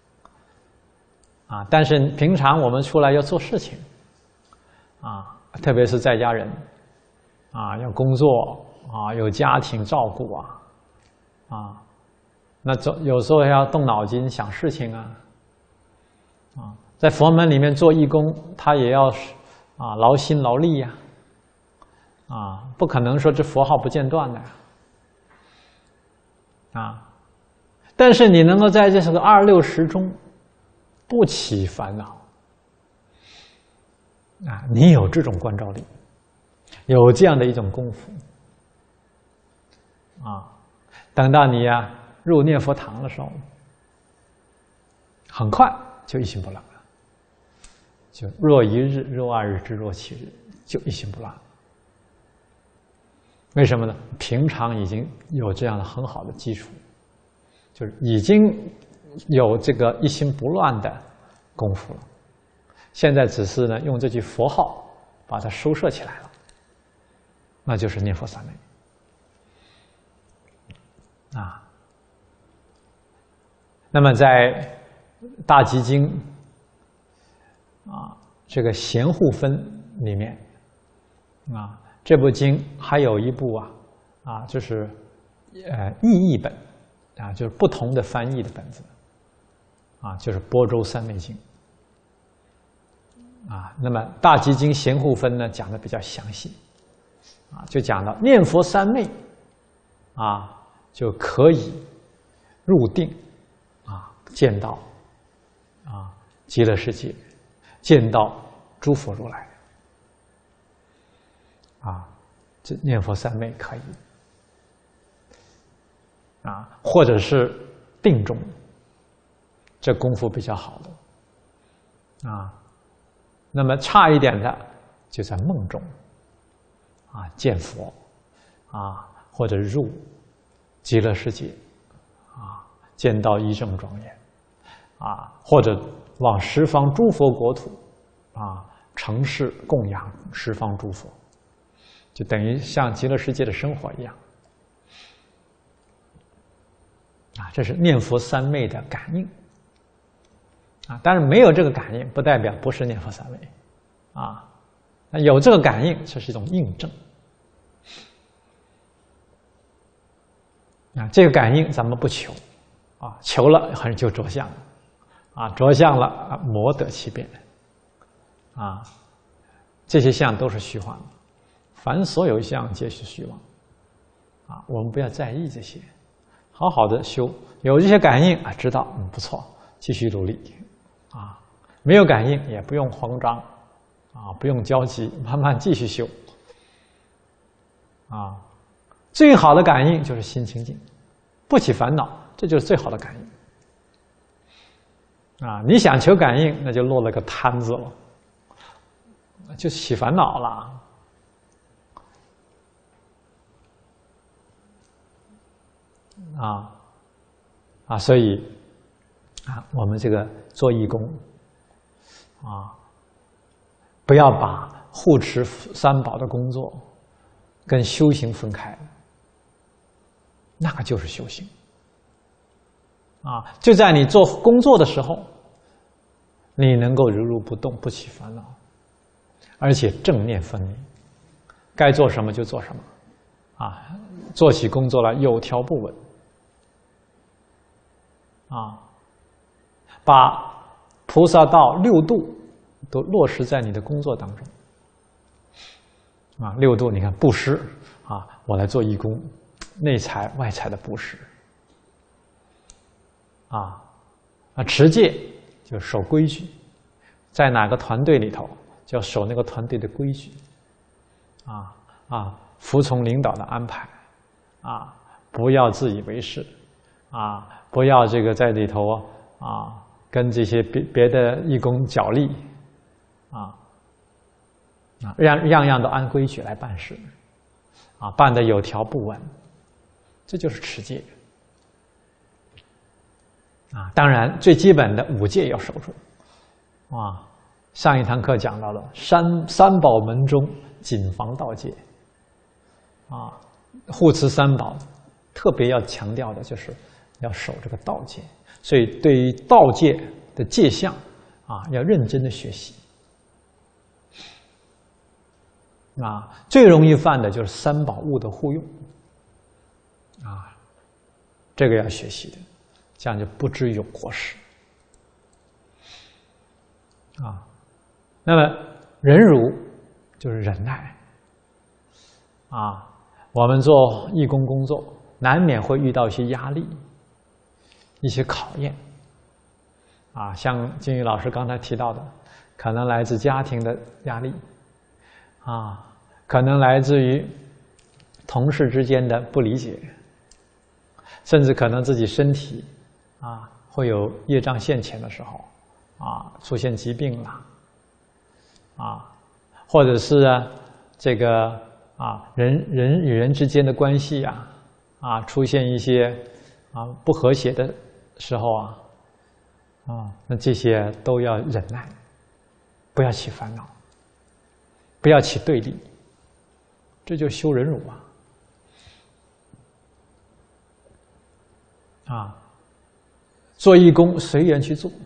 啊，但是平常我们出来要做事情，啊，特别是在家人，啊，要工作啊，有家庭照顾啊，啊，那总有时候要动脑筋想事情啊，啊，在佛门里面做义工，他也要啊劳心劳力呀， 啊，不可能说这佛号不间断的呀，啊，但是你能够在这个二六时中不起烦恼，啊，你有这种关照力，有这样的一种功夫，啊，等到你呀入念佛堂的时候，很快就一心不乱了，就若一日、若二日之若七日，就一心不乱。为什么呢？平常已经有这样的很好的基础，就是已经有这个一心不乱的功夫了。现在只是呢用这句佛号把它收摄起来了，那就是念佛三昧啊。那么在大集经啊这个贤护分里面啊，这部经还有一部啊啊就是呃译译本啊，就是不同的翻译的本子啊，就是般舟三昧经啊。那么大集经贤护分呢讲的比较详细啊，就讲到念佛三昧啊就可以入定啊，见到啊极乐世界，见到诸佛如来啊，这念佛三昧可以啊，或者是定中，这功夫比较好的啊。那么差一点的就在梦中啊见佛啊，或者入极乐世界啊，见到一正庄严啊，或者往十方诸佛国土啊承事供养十方诸佛，就等于像极乐世界的生活一样啊。这是念佛三昧的感应啊。当然没有这个感应不代表不是念佛三昧啊，那有这个感应这是一种印证啊。这个感应咱们不求啊，求了很就着相了啊，着相了啊，魔得其变啊，这些相都是虚幻的，凡所有相皆是虚妄啊，我们不要在意这些，好好的修，有这些感应啊，知道嗯不错，继续努力啊，没有感应也不用慌张啊，不用焦急，慢慢继续修啊。最好的感应就是心清净，不起烦恼，这就是最好的感应啊。你想求感应，那就落了个贪字了，就起烦恼了啊啊，所以啊，我们这个做义工啊，不要把护持三宝的工作跟修行分开，那个就是修行啊。就在你做工作的时候，你能够如如不动，不起烦恼，而且正念分明，该做什么就做什么啊，做起工作来有条不紊啊，把菩萨道六度都落实在你的工作当中啊。六度你看，布施啊，我来做义工，内财外财的布施啊啊，持戒就守规矩，在哪个团队里头就要守那个团队的规矩啊啊，服从领导的安排啊，不要自以为是啊，不要这个在里头啊跟这些别别的义工角力啊啊，让样样都按规矩来办事啊，办得有条不紊，这就是持戒啊。当然最基本的五戒要守住啊。上一堂课讲到了三三宝门中谨防盗戒啊，护持三宝特别要强调的就是要守这个盗戒，所以对于盗戒的戒相啊，要认真的学习啊。最容易犯的就是三宝物的互用啊，这个要学习的，这样就不至于有过失啊。那么忍辱就是忍耐啊，我们做义工工作，难免会遇到一些压力、一些考验。啊，像金玉老师刚才提到的，可能来自家庭的压力，啊，可能来自于同事之间的不理解，甚至可能自己身体啊会有业障现前的时候，啊，出现疾病了，啊，或者是啊这个啊人人与人之间的关系啊啊出现一些啊不和谐的时候啊啊，那这些都要忍耐，不要起烦恼，不要起对立，这就修忍辱啊。啊，做义工随缘去做。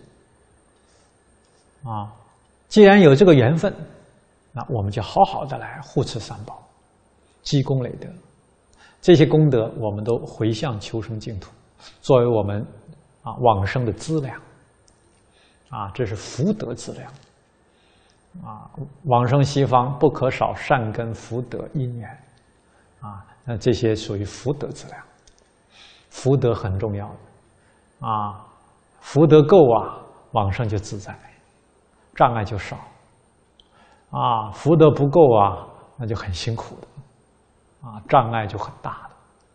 啊，既然有这个缘分，那我们就好好的来护持三宝，积功累德。这些功德我们都回向求生净土，作为我们啊往生的资粮。啊，这是福德资粮。啊，往生西方不可少善根福德因缘。啊，那这些属于福德资粮。福德很重要的，啊，福德够啊，往生就自在，障碍就少。啊，福德不够啊，那就很辛苦的，啊，障碍就很大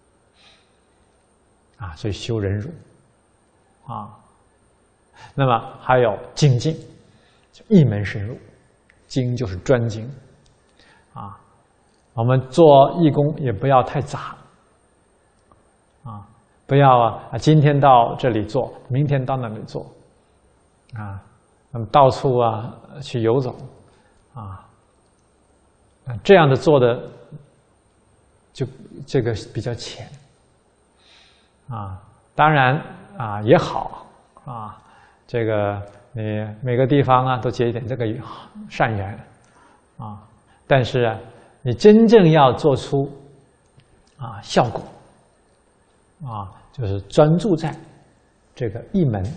的。啊，所以修忍辱，啊，那么还有精进，一门深入，精就是专精。啊，我们做义工也不要太杂，啊。不要啊！今天到这里做，明天到那里做，啊，那么到处啊去游走，啊，这样的做的就这个比较浅，啊，当然啊也好啊，这个你每个地方啊都结一点这个善缘，啊，但是啊你真正要做出啊效果，啊。就是专注在这个一门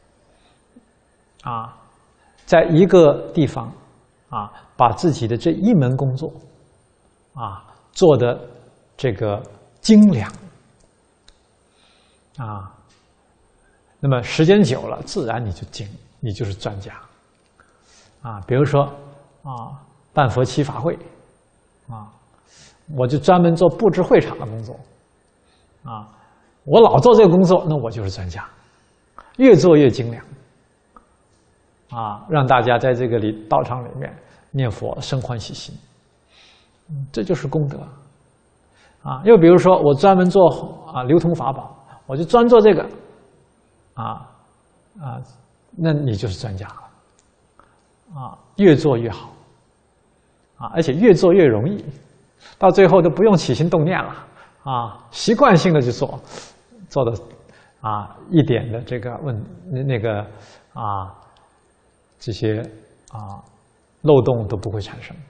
啊，在一个地方啊，把自己的这一门工作啊做的这个精良啊，那么时间久了，自然你就精，你就是专家啊。比如说啊，办佛七法会啊，我就专门做布置会场的工作啊。我老做这个工作，那我就是专家，越做越精良，啊，让大家在这个里道场里面念佛生欢喜心，这就是功德，啊，又比如说我专门做啊流通法宝，我就专做这个，啊啊，那你就是专家了，啊，越做越好，啊，而且越做越容易，到最后都不用起心动念了。啊，习惯性的去做，做的啊一点的这个问那那个啊这些啊漏洞都不会产生。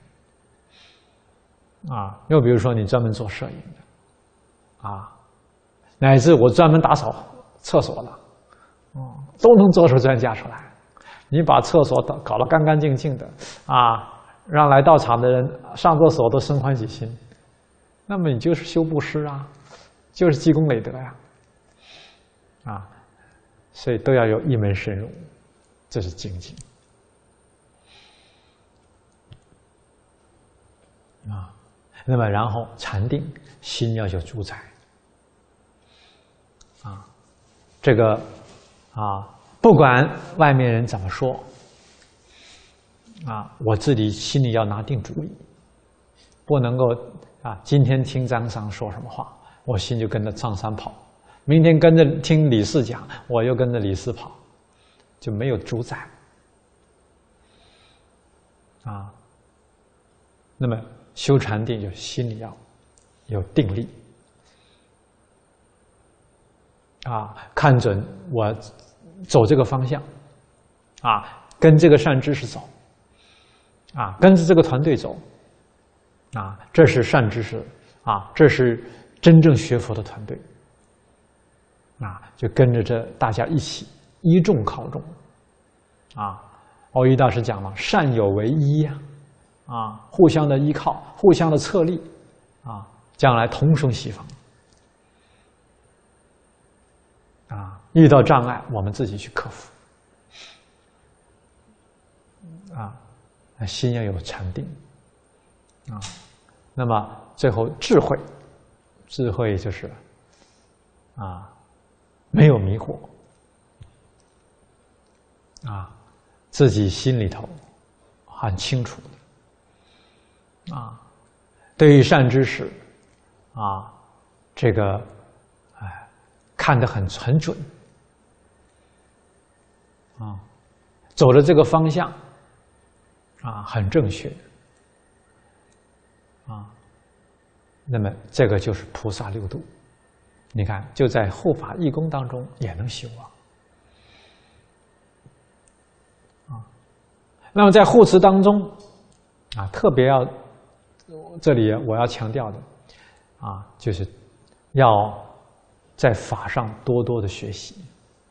啊，又比如说你专门做摄影的，啊，乃至我专门打扫厕所的，哦，都能做出专家出来。你把厕所搞搞得干干净净的，啊，让来到场的人上厕所都生欢喜心。那么你就是修布施啊，就是积功累德呀，啊，所以都要有一门深入，这是精进啊。那么然后禅定，心要有主宰啊，这个啊，不管外面人怎么说啊，我自己心里要拿定主意，不能够。啊，今天听张三说什么话，我心就跟着张三跑；明天跟着听李四讲，我又跟着李四跑，就没有主宰。啊，那么修禅定就心里要有定力，啊，看准我走这个方向，啊，跟这个善知识走，啊，跟着这个团队走。啊，这是善知识啊，这是真正学佛的团队啊，就跟着这大家一起依众靠众啊。蕅益大师讲了，善有为依呀，啊，互相的依靠，互相的策力啊，将来同生西方。啊，遇到障碍，我们自己去克服。啊，心要有禅定。啊，那么最后智慧，智慧就是啊，没有迷惑。啊，自己心里头很清楚的。啊，对于善知识，啊，这个哎，看得很很准。啊，走的这个方向，啊，很正确。啊，那么这个就是菩萨六度。你看，就在护法义工当中也能修啊。啊，那么在护持当中，啊，特别要，这里我要强调的，啊，就是要在法上多多的学习。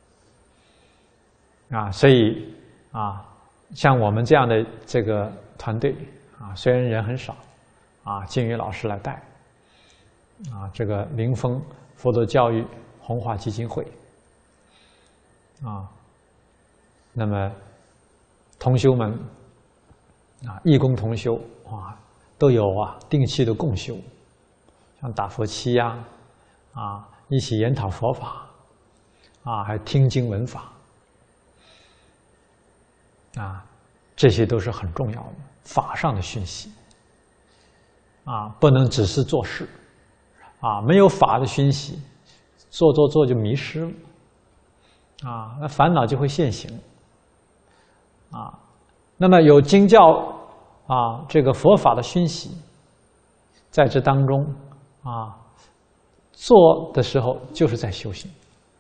啊，所以啊，像我们这样的这个团队啊，虽然人很少，啊，静宇老师来带，啊，这个灵峰佛陀教育弘化基金会，啊，那么同修们啊，义工同修啊，都有啊定期的共修，像打佛七呀，啊，一起研讨佛法，啊，还听经闻法。啊，这些都是很重要的法上的讯息。啊，不能只是做事，啊，没有法的讯息，做做做就迷失了，啊，那烦恼就会现行。啊，那么有经教啊，这个佛法的讯息，在这当中啊，做的时候就是在修行。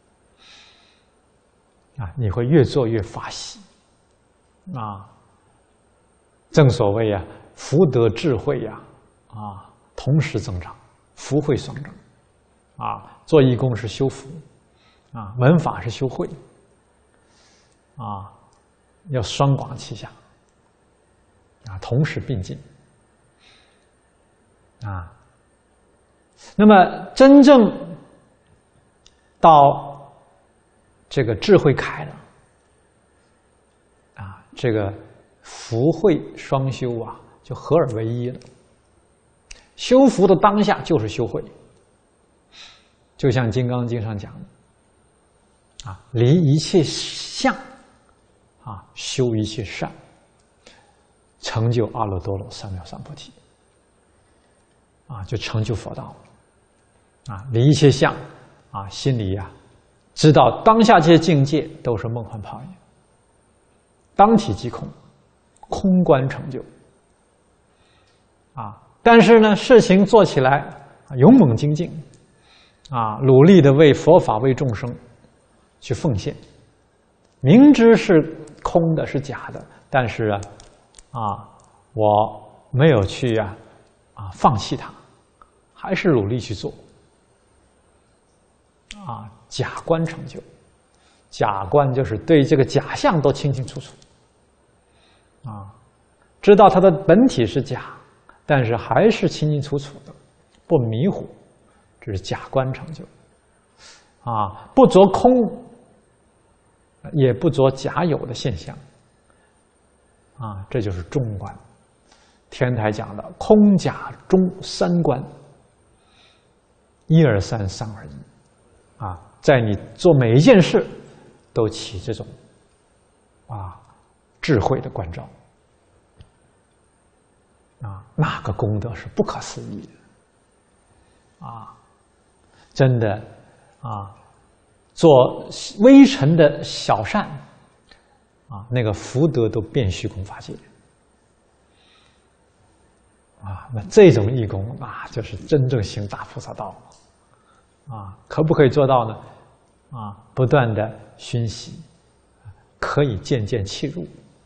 啊，你会越做越法喜。啊，正所谓呀，福德智慧呀，啊，同时增长，福慧双增。啊，做义工是修福，啊，闻法是修慧，啊，要双广齐下，啊，同时并进。啊，那么真正到这个智慧开了。啊，这个福慧双修啊，就合而为一了。修福的当下就是修慧，就像《金刚经》上讲的，啊，离一切相，啊，修一切善，成就阿耨多罗三藐三菩提，啊，就成就佛道。啊，离一切相，啊，心里呀、啊，知道当下这些境界都是梦幻泡影。当体即空，空观成就。啊，但是呢，事情做起来勇猛精进，啊，努力的为佛法、为众生去奉献。明知是空的、是假的，但是啊，啊，我没有去啊，啊，放弃它，还是努力去做。啊，假观成就，假观就是对这个假象都清清楚楚。啊，知道它的本体是假，但是还是清清楚楚的，不迷糊，这是假观成就。啊，不着空，也不着假有的现象。啊，这就是中观。天台讲的空假中三观，一而三，三而一。啊，在你做每一件事，都起这种啊。智慧的关照，啊，那个功德是不可思议的，啊，真的，啊，做微尘的小善，啊，那个福德都遍虚空法界，啊，那这种义工，那就是真正行大菩萨道，啊，可不可以做到呢？啊，不断的熏习，可以渐渐契入。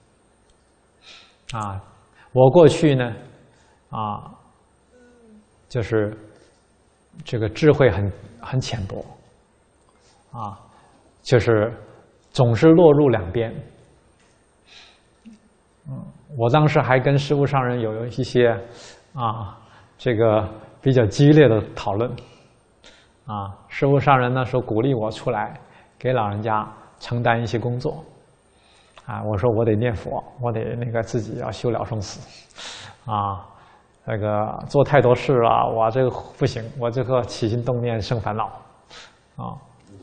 啊，我过去呢，啊，就是这个智慧很很浅薄，啊，就是总是落入两边。嗯，我当时还跟师父上人有一些啊这个比较激烈的讨论。啊，师父上人那时候鼓励我出来给老人家承担一些工作。啊，我说我得念佛，我得那个自己要修了生死。啊，那个做太多事了，我这个不行，我这个起心动念生烦恼。啊，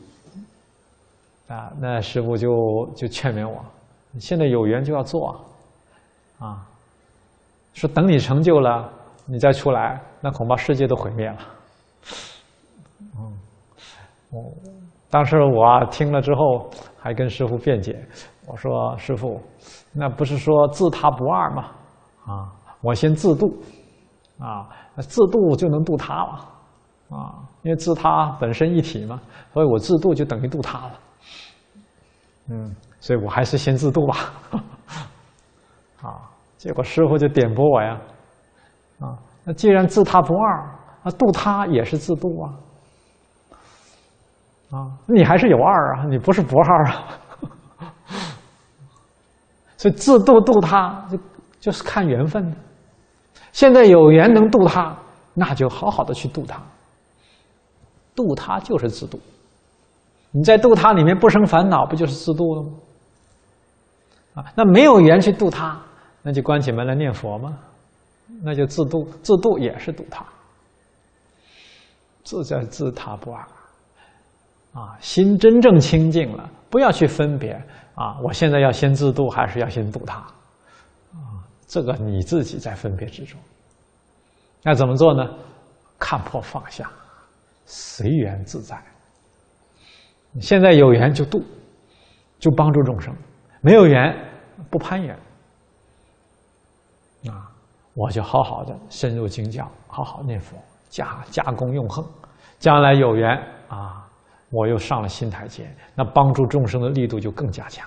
啊，那师父就就劝勉我，你现在有缘就要做。啊，说等你成就了，你再出来，那恐怕世界都毁灭了。嗯，我当时我听了之后，还跟师父辩解，我说师父，那不是说自他不二吗？啊，我先自度，啊，自度就能度他了，啊，因为自他本身一体嘛，所以我自度就等于度他了。嗯，所以我还是先自度吧。啊，结果师父就点拨我呀，啊，那既然自他不二，那度他也是自度啊。啊，你还是有二啊，你不是不二啊。所以自度度他，就就是看缘分的。现在有缘能度他，那就好好的去度他。度他就是自度。你在度他里面不生烦恼，不就是自度了吗？啊，那没有缘去度他，那就关起门来念佛嘛，那就自度，自度也是度他。自在自他不二。啊，心真正清净了，不要去分别啊！我现在要先自度，还是要先度他？啊，这个你自己在分别之中。那怎么做呢？看破放下，随缘自在。你现在有缘就度，就帮助众生；没有缘不攀缘。啊，我就好好的深入经教，好好念佛，加加功用恒，将来有缘啊。我又上了新台阶，那帮助众生的力度就更加强。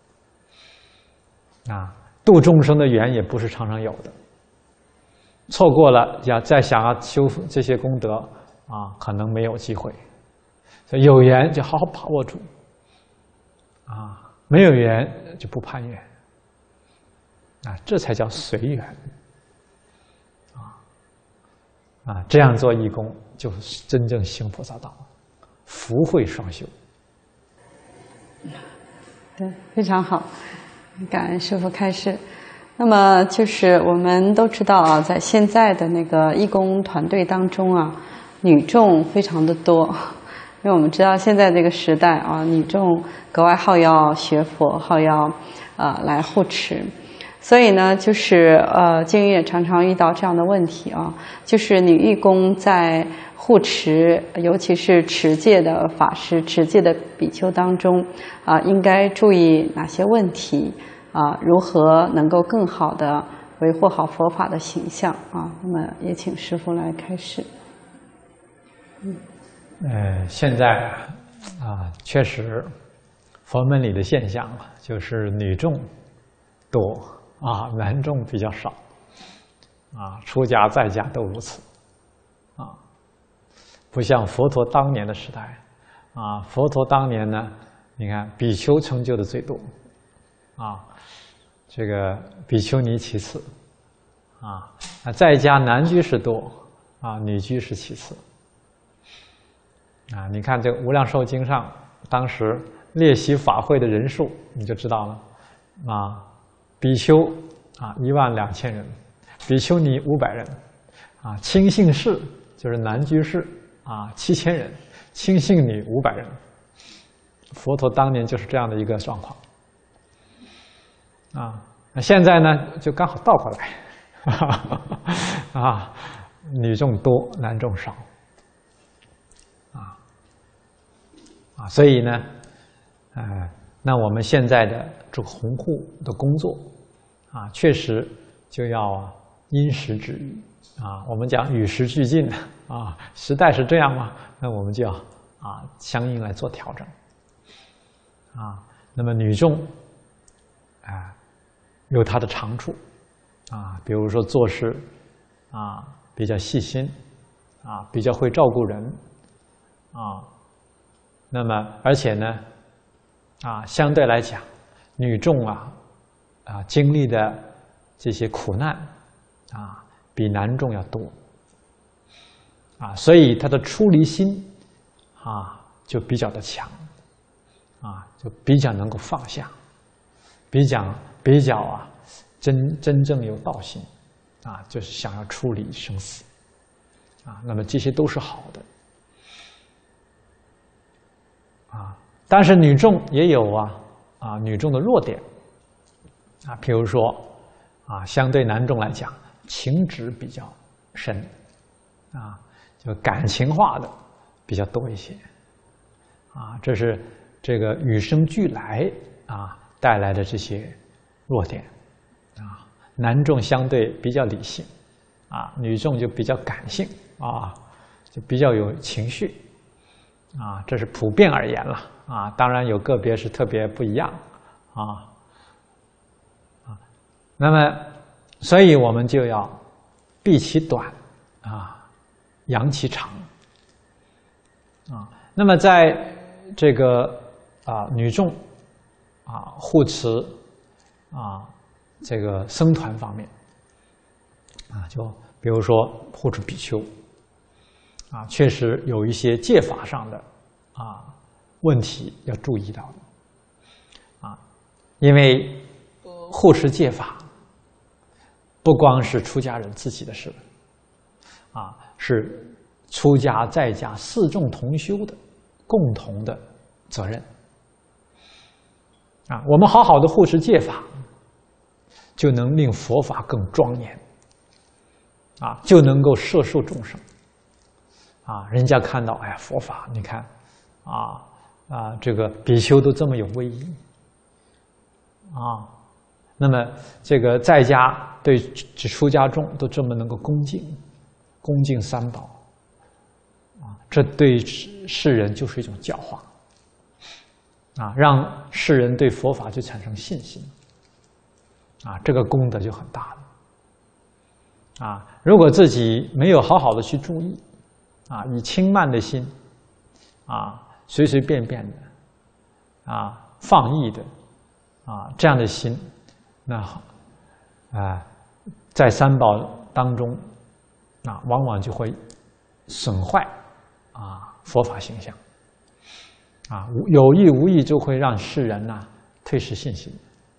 啊，度众生的缘也不是常常有的，错过了要再想要修复这些功德啊，可能没有机会。所以有缘就好好把握住，啊，没有缘就不攀缘，啊，这才叫随缘。啊，啊，这样做义工就是真正行菩萨道。福慧双修， 对，非常好，感恩师父开示。那么就是我们都知道啊，在现在的那个义工团队当中啊，女众非常的多，因为我们知道现在这个时代啊，女众格外好要学佛，好要呃来护持。所以呢，就是呃，静也常常遇到这样的问题啊，就是女义工在护持，尤其是持戒的法师、持戒的比丘当中啊，应该注意哪些问题啊？如何能够更好的维护好佛法的形象啊？那么也请师父来开示。 嗯，呃，现在啊，确实佛门里的现象就是女众多。啊，男众比较少，啊，出家在家都如此，啊，不像佛陀当年的时代，啊，佛陀当年呢，你看比丘成就的最多，啊，这个比丘尼其次，啊，那在家男居士多，啊，女居士其次，啊，你看这个《无量寿经》上，当时列席法会的人数，你就知道了，啊。比丘啊，一万两千人；比丘尼五百人，啊，亲信士就是男居士啊，七千人；亲信女五百人。佛陀当年就是这样的一个状况啊。那现在呢，就刚好倒过来，啊，女众多，男众少，啊啊，所以呢，呃，那我们现在的这个弘护的工作。啊，确实就要因时制宜啊。我们讲与时俱进啊，时代是这样嘛，那我们就要啊相应来做调整啊。那么女众啊有她的长处啊，比如说做事啊比较细心啊，比较会照顾人啊。那么而且呢啊，相对来讲，女众啊。啊，经历的这些苦难啊，比男众要多啊，所以他的出离心啊就比较的强，啊，就比较能够放下，比较比较啊真真正有道心，啊，就是想要处理生死，啊，那么这些都是好的，啊，但是女众也有啊啊女众的弱点，啊，譬如说啊，相对男众来讲，情执比较深，啊，就感情化的比较多一些，啊，这是这个与生俱来啊带来的这些弱点，啊，男众相对比较理性，啊，女众就比较感性，啊，就比较有情绪，啊，这是普遍而言了，啊，当然有个别是特别不一样，啊，啊，那么，所以我们就要避其短，啊，扬其长，啊，那么在这个啊女众啊护持啊这个僧团方面啊，就比如说护持比丘啊，确实有一些戒法上的啊问题要注意到的啊，因为护持戒法不光是出家人自己的事啊，是出家在家四众同修的共同的责任啊，我们好好的护持戒法，就能令佛法更庄严啊，就能够摄受众生啊。人家看到，哎呀，佛法，你看啊啊，这个比丘都这么有威仪啊，那么这个在家对出家众都这么能够恭敬，恭敬三宝啊，这对世人就是一种教化啊，让世人对佛法就产生信心啊，这个功德就很大了啊。如果自己没有好好的去注意啊，以轻慢的心啊，随随便便的啊，放逸的啊，这样的心，那啊，在三宝当中啊，往往就会损坏啊佛法形象啊，有意无意就会让世人呐、啊、退失信心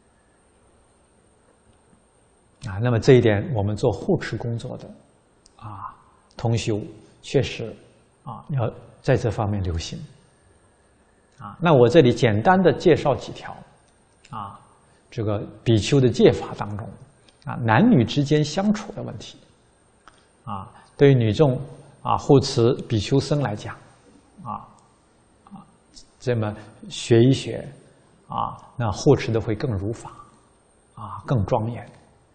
啊。那么这一点，我们做护持工作的啊同修，确实啊要在这方面留心啊。那我这里简单的介绍几条啊，这个比丘的戒法当中啊，男女之间相处的问题啊，对于女众啊护持比丘僧来讲啊。这么学一学啊，那护持的会更如法啊，更庄严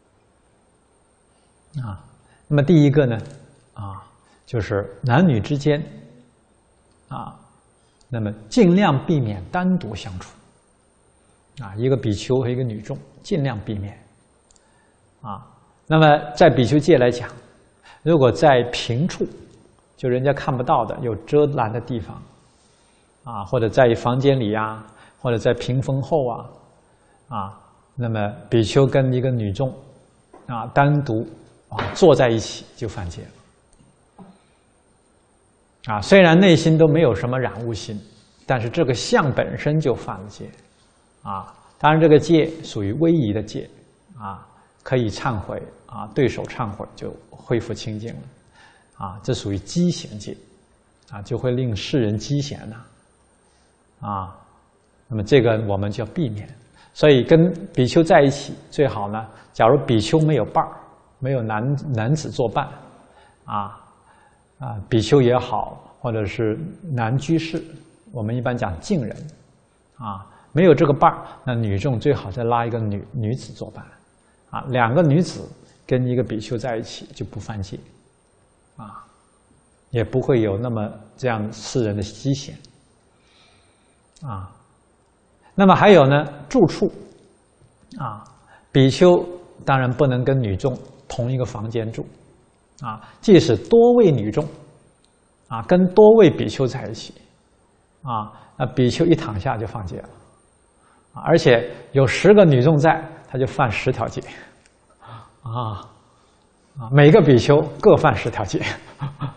啊。那么第一个呢啊，就是男女之间啊，那么尽量避免单独相处啊，一个比丘和一个女众尽量避免啊。那么在比丘戒来讲，如果在平处，就人家看不到的有遮拦的地方啊，或者在房间里呀，或者在屏风后啊，啊，那么比丘跟一个女众啊单独啊坐在一起就犯戒了啊。虽然内心都没有什么染污心，但是这个相本身就犯了戒啊。当然，这个戒属于威仪的戒啊，可以忏悔啊，对手忏悔就恢复清净了啊。这属于畸形戒啊，就会令世人讥嫌呐。啊，那么这个我们就要避免，所以跟比丘在一起最好呢。假如比丘没有伴儿，没有男男子作伴，啊啊，比丘也好，或者是男居士，我们一般讲净人，啊，没有这个伴儿，那女众最好再拉一个女女子作伴，啊，两个女子跟一个比丘在一起就不犯戒，啊，也不会有那么这样世人的讥嫌。啊，那么还有呢，住处啊，比丘当然不能跟女众同一个房间住啊，即使多位女众啊，跟多位比丘在一起啊，那比丘一躺下就犯戒了啊，而且有十个女众在，他就犯十条戒啊啊，每个比丘各犯十条戒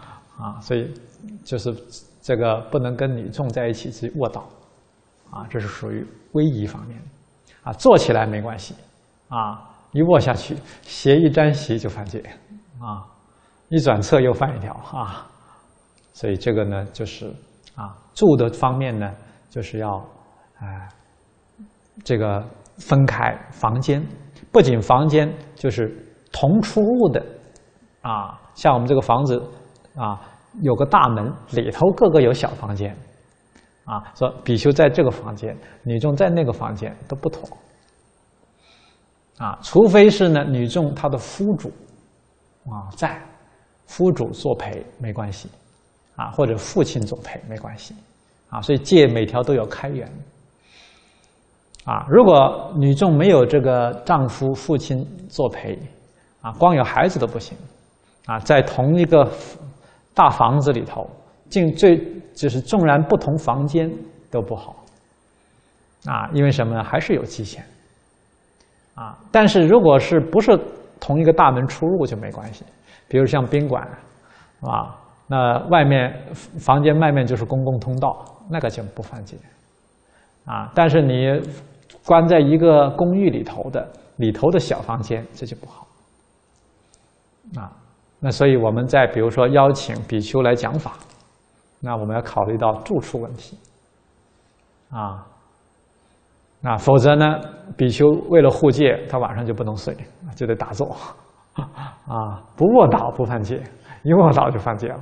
啊，所以就是这个不能跟女众在一起去卧倒，啊，这是属于威仪方面，啊，坐起来没关系，啊，一卧下去，鞋一沾席就犯戒，啊，一转侧又犯一条，啊，所以这个呢就是啊，住的方面呢就是要哎、呃、这个分开房间，不仅房间就是同出入的，啊，像我们这个房子啊有个大门，里头各个有小房间，啊，说比丘在这个房间，女众在那个房间都不妥，啊，除非是呢女众她的夫主啊在，夫主作陪没关系，啊，或者父亲作陪没关系，啊，所以戒每条都有开源。啊，如果女众没有这个丈夫、父亲作陪，啊，光有孩子都不行，啊，在同一个大房子里头，竟最就是纵然不同房间都不好，啊，因为什么呢？还是有极限，啊，但是如果是不是同一个大门出入就没关系，比如像宾馆，啊，那外面房间外面就是公共通道，那个就不犯戒，啊，但是你关在一个公寓里头的里头的小房间，这就不好，啊，那所以我们在比如说邀请比丘来讲法，那我们要考虑到住处问题，啊，那否则呢，比丘为了护戒，他晚上就不能睡，就得打坐，啊，不卧倒不犯戒，一卧倒就犯戒了，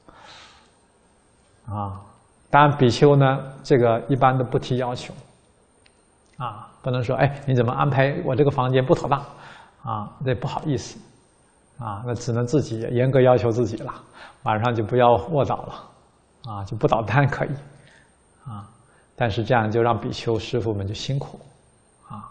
啊，当然比丘呢，这个一般都不提要求。啊，不能说哎，你怎么安排我这个房间不妥当，啊，这不好意思，啊，那只能自己严格要求自己了，晚上就不要卧倒了，啊，就不倒单可以，啊，但是这样就让比丘师父们就辛苦，啊，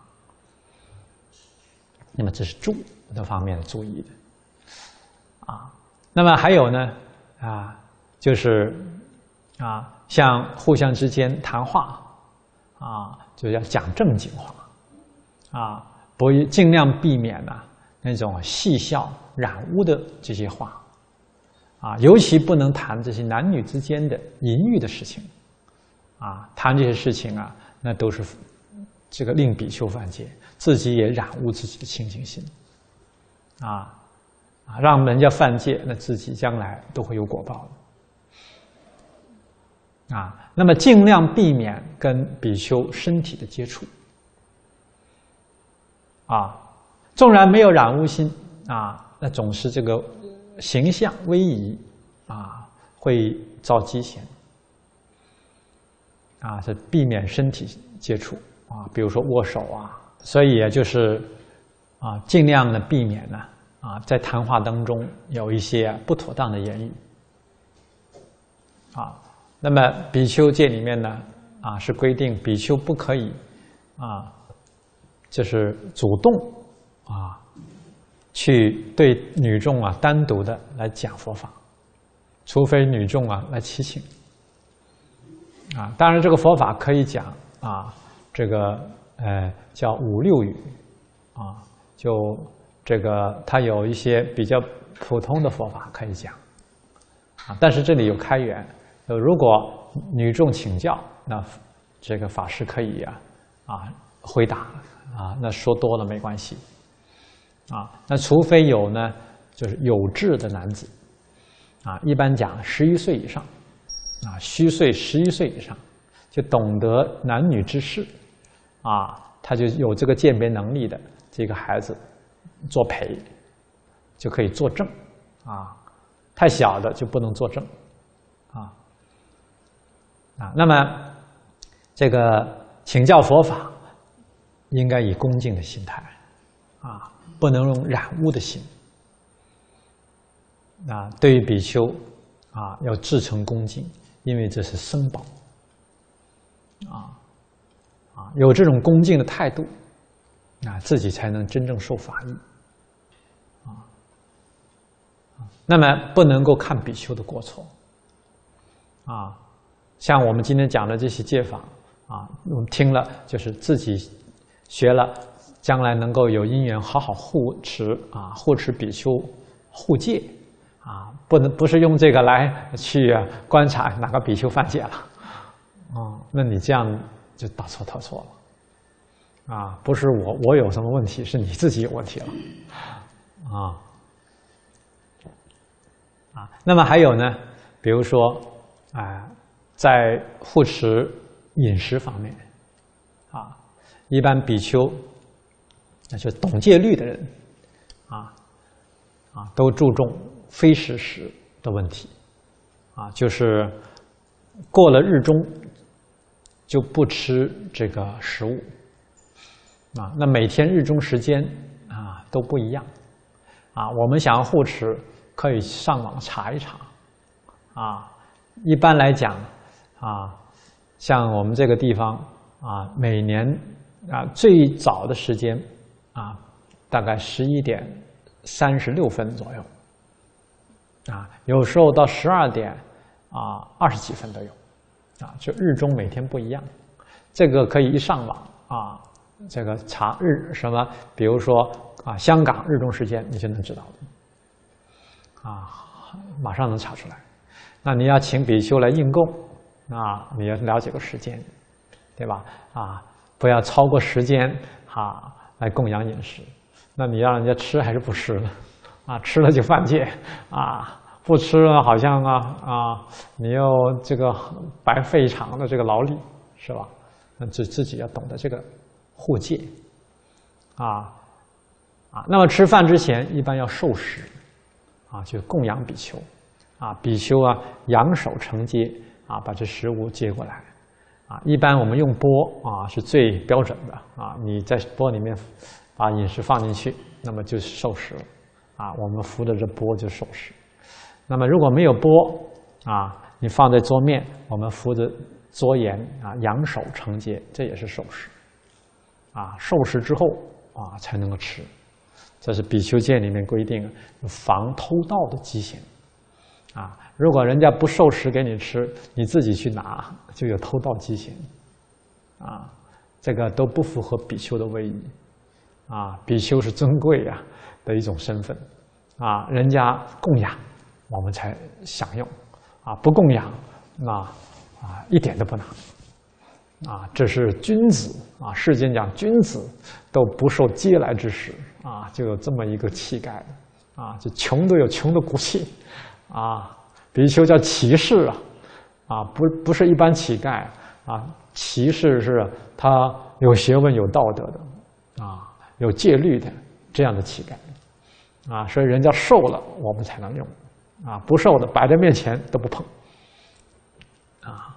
那么这是住的方面的注意的，啊，那么还有呢，啊，就是啊，像互相之间谈话。啊，就要讲正经话，啊，不尽量避免呢、啊、那种戏笑染污的这些话，啊，尤其不能谈这些男女之间的淫欲的事情，啊，谈这些事情啊，那都是这个令比丘犯戒，自己也染污自己的清净心，啊，啊，让人家犯戒，那自己将来都会有果报的。啊，那么尽量避免跟比丘身体的接触。啊，纵然没有染污心啊，那总是这个形象威仪啊，会遭讥嫌。啊，是避免身体接触啊，比如说握手啊，所以也就是啊，尽量的避免呢啊，在谈话当中有一些不妥当的言语。啊。那么比丘戒里面呢，啊是规定比丘不可以，啊，就是主动啊，去对女众啊单独的来讲佛法，除非女众啊来祈请，啊，当然这个佛法可以讲啊，这个呃叫五六语，啊，就这个它有一些比较普通的佛法可以讲，啊，但是这里有开源。呃，如果女众请教，那这个法师可以啊啊回答啊，那说多了没关系啊。那除非有呢，就是有志的男子啊，一般讲十一岁以上啊，虚岁十一岁以上，就懂得男女之事啊，他就有这个鉴别能力的这个孩子作陪，就可以作证啊。太小的就不能作证啊。啊，那么这个请教佛法，应该以恭敬的心态，啊，不能用染污的心。啊，对于比丘，啊，要至诚恭敬，因为这是僧宝。啊，啊，有这种恭敬的态度，啊，自己才能真正受法益。啊，那么不能够看比丘的过错。啊。像我们今天讲的这些戒法啊，我们听了就是自己学了，将来能够有因缘好好护持啊，护持比丘护戒啊，不能不是用这个来去观察哪个比丘犯戒了，哦，那你这样就大错特错了，啊，不是我我有什么问题，是你自己有问题了，啊，啊，那么还有呢，比如说啊，在护持饮食方面，啊，一般比丘，那就懂戒律的人，啊，啊，都注重非食时的问题，啊，就是过了日中就不吃这个食物，啊，那每天日中时间啊都不一样，啊，我们想要护持，可以上网查一查，啊，一般来讲，啊，像我们这个地方啊，每年啊最早的时间啊，大概十一点三十六分左右。啊，有时候到十二点啊，二十几分都有，啊，就日中每天不一样，这个可以一上网啊，这个查日什么，比如说啊，香港日中时间你就能知道的，啊，马上能查出来。那你要请比丘来应供，啊，你要了解个时间，对吧？啊，不要超过时间啊来供养饮食。那你让人家吃还是不吃呢？啊，吃了就犯戒，啊，不吃了好像啊啊，你又这个白费一场的这个劳力，是吧？那自自己要懂得这个护戒，啊啊，那么吃饭之前一般要受食，啊，就供养比丘，啊，比丘啊仰手承接，啊，把这食物接过来，啊，一般我们用钵啊是最标准的，啊，你在钵里面把饮食放进去，那么就是受食了。啊，我们扶着这钵就受食。那么如果没有钵啊，你放在桌面，我们扶着桌沿啊，仰手承接，这也是受食。啊，受食之后啊才能够吃，这是比丘戒里面规定防偷盗的迹象。啊，如果人家不受食给你吃，你自己去拿，就有偷盗迹象。啊，这个都不符合比丘的威仪。啊，比丘是尊贵呀、啊。的一种身份，啊，人家供养，我们才享用，啊，不供养，那啊一点都不拿，啊，这是君子啊，世间讲君子都不受嗟来之食，啊，就有这么一个气概，啊，就穷都有穷的骨气，啊，比丘叫骑士啊，啊，不不是一般乞丐啊，骑士是他有学问、有道德的，啊，有戒律的这样的乞丐。啊，所以人家受了，我们才能用，啊，不受的摆在面前都不碰，啊，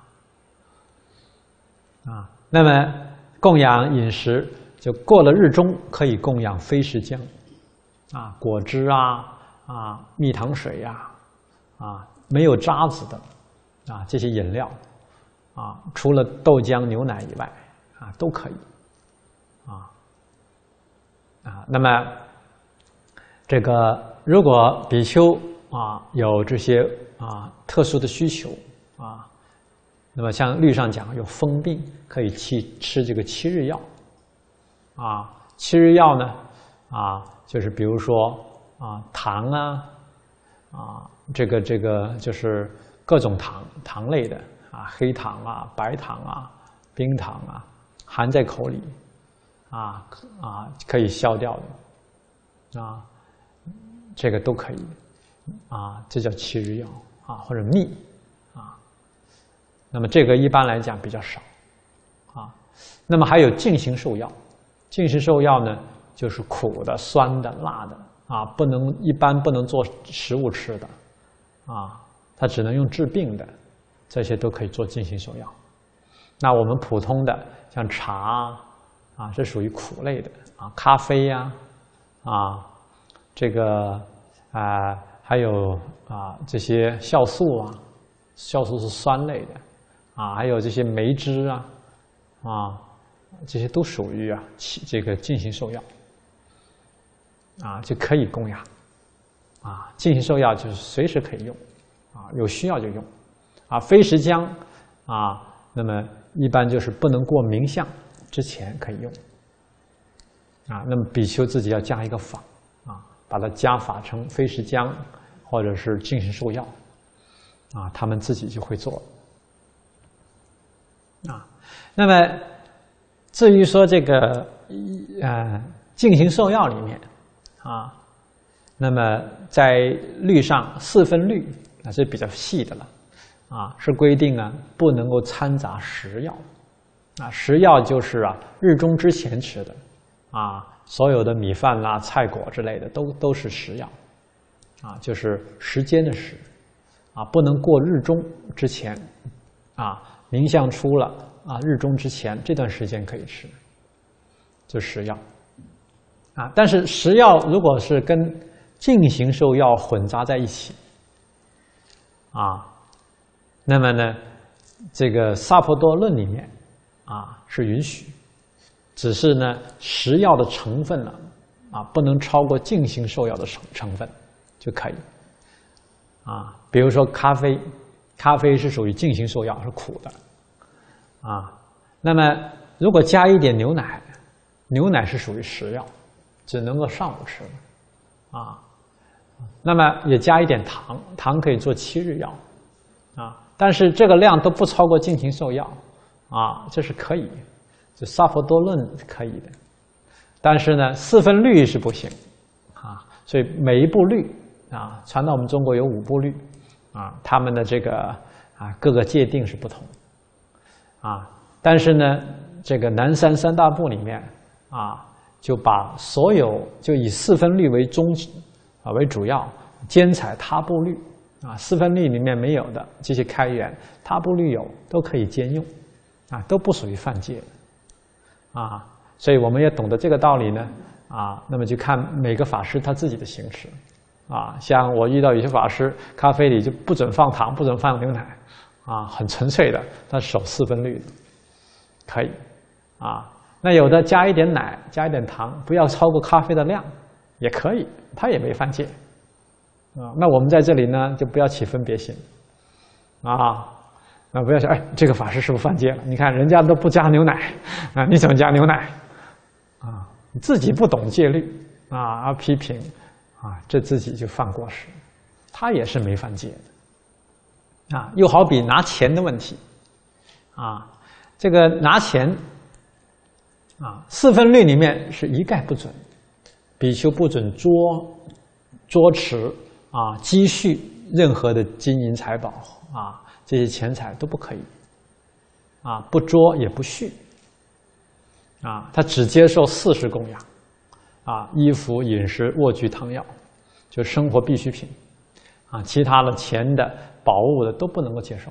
啊，那么供养饮食，就过了日中可以供养非食浆，啊，果汁啊，啊，蜜糖水呀，啊，没有渣子的，啊，这些饮料，啊，除了豆浆、牛奶以外，啊，都可以，啊，啊，那么。这个如果比丘啊有这些啊特殊的需求啊，那么像律上讲有风病，可以去吃这个七日药。啊，七日药呢啊，就是比如说啊糖啊啊这个这个就是各种糖糖类的啊，黑糖啊、白糖啊、冰糖啊，含在口里啊啊可以消掉的啊。这个都可以，啊，这叫七日药啊，或者蜜啊。那么这个一般来讲比较少，啊。那么还有净行受药，净行受药呢，就是苦的、酸的、辣的啊，不能一般不能做食物吃的，啊，它只能用治病的，这些都可以做净行受药。那我们普通的像茶啊，这属于苦类的啊，咖啡呀，啊。这个啊、呃，还有啊这些酵素啊，酵素是酸类的啊，还有这些梅汁啊，啊，这些都属于啊这个净行受药啊，就可以供养啊。净行受药就是随时可以用啊，有需要就用啊。非食浆啊，那么一般就是不能过冥相之前可以用啊。那么比丘自己要加一个法。把它加法成非食浆或者是进行受药，啊，他们自己就会做。啊，那么至于说这个呃进行受药里面，啊，那么在律上四分律那是比较细的了，啊，是规定啊不能够掺杂食药，啊，食药就是啊日中之前吃的，啊，所有的米饭啦、菜果之类的都都是食药，啊，就是时间的时，啊，不能过日中之前，啊，冥象出了啊，日中之前这段时间可以吃，就食药，啊，但是食药如果是跟进行受药混杂在一起，啊，那么呢，这个萨婆多论里面啊是允许，只是呢食药的成分呢啊不能超过进行受药的成成分就可以，啊，比如说咖啡，咖啡是属于进行受药，是苦的，啊，那么如果加一点牛奶，牛奶是属于食药，只能够上午吃的，啊，那么也加一点糖，糖可以做七日药，啊，但是这个量都不超过进行受药，啊，这是可以，这萨婆多论可以的，但是呢，四分律是不行，啊，所以每一部律啊，传到我们中国有五部律，啊，他们的这个啊各个界定是不同，啊，但是呢，这个南山三大部里面啊，就把所有就以四分律为宗旨啊为主要，兼采他部律啊，四分律里面没有的这些开源，他部律有都可以兼用，啊，都不属于犯戒的，啊，所以我们也懂得这个道理呢，啊，那么就看每个法师他自己的行持，啊，像我遇到有些法师，咖啡里就不准放糖，不准放牛奶，啊，很纯粹的，他守四分律的，可以，啊，那有的加一点奶，加一点糖，不要超过咖啡的量，也可以，他也没犯戒，啊，那我们在这里呢，就不要起分别心，啊，啊，不要想，哎，这个法师是不是犯戒了？你看人家都不加牛奶，啊，你怎么加牛奶？啊，你自己不懂戒律，啊，而批评。啊，这自己就犯过失，他也是没犯戒的，啊，又好比拿钱的问题，啊，这个拿钱，啊，四分律里面是一概不准，比丘不准捉捉持啊积蓄任何的金银财宝啊，这些钱财都不可以，啊，不捉也不蓄，啊，他只接受四时供养。啊，衣服、饮食、卧具、汤药，就生活必需品，啊，其他的钱的、宝物的都不能够接受，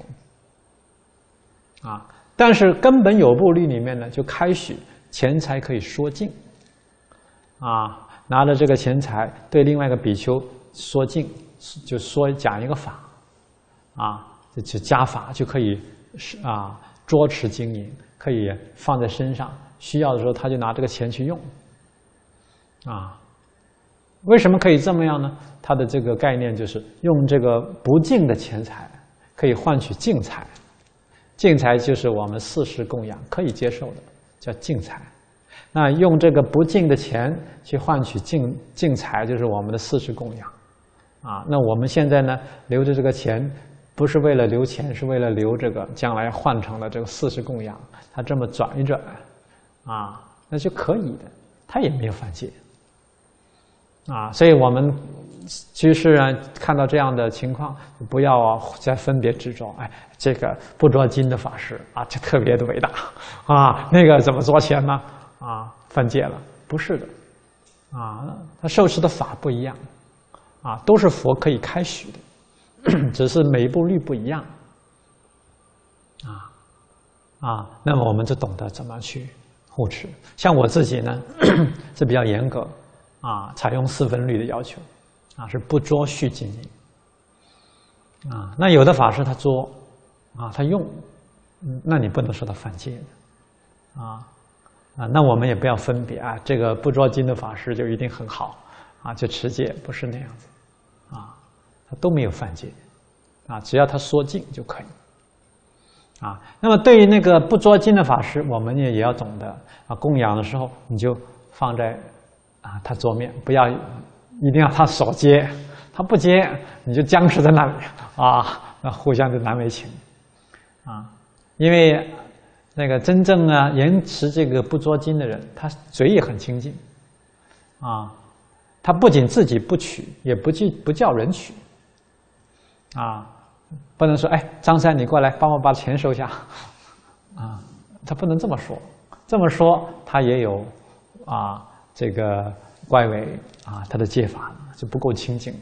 啊，但是根本有部律里面呢，就开许钱财可以说净，啊，拿着这个钱财对另外一个比丘说净，就说讲一个法，啊，就加法就可以啊捉持金银，可以放在身上，需要的时候他就拿这个钱去用。啊，为什么可以这么样呢？它的这个概念就是用这个不净的钱财可以换取净财，净财就是我们四时供养可以接受的，叫净财。那用这个不净的钱去换取净净财，就是我们的四时供养。啊，那我们现在呢留着这个钱，不是为了留钱，是为了留这个将来换成了这个四时供养。它这么转一转，啊，那就可以的，它也没有犯戒。啊，所以我们居士啊，看到这样的情况，不要啊再分别执着。哎，这个不捉金的法师啊，就特别的伟大啊，那个怎么捉钱呢？啊，犯戒了？不是的，啊，他受持的法不一样，啊，都是佛可以开许的，只是每一部律不一样。啊啊，那么我们就懂得怎么去护持。像我自己呢，是比较严格。啊，采用四分律的要求，啊，是不捉蓄金银，啊，那有的法师他捉，啊，他用，嗯，那你不能说他犯戒的，啊，啊，那我们也不要分别啊，这个不捉金的法师就一定很好，啊，就持戒，不是那样子，啊，他都没有犯戒，啊，只要他说净就可以，啊，那么对于那个不捉金的法师，我们也也要懂得，啊，供养的时候你就放在。啊，他桌面不要，一定要他手接， 他不接，你就僵持在那里啊，那互相就难为情啊。因为那个真正啊严持这个不捉襟的人，他嘴也很清净啊，他不仅自己不取，也不记不叫人取啊，不能说哎张三你过来帮我把钱收下啊，他不能这么说，这么说他也有啊这个怪为啊他的戒法是不够清净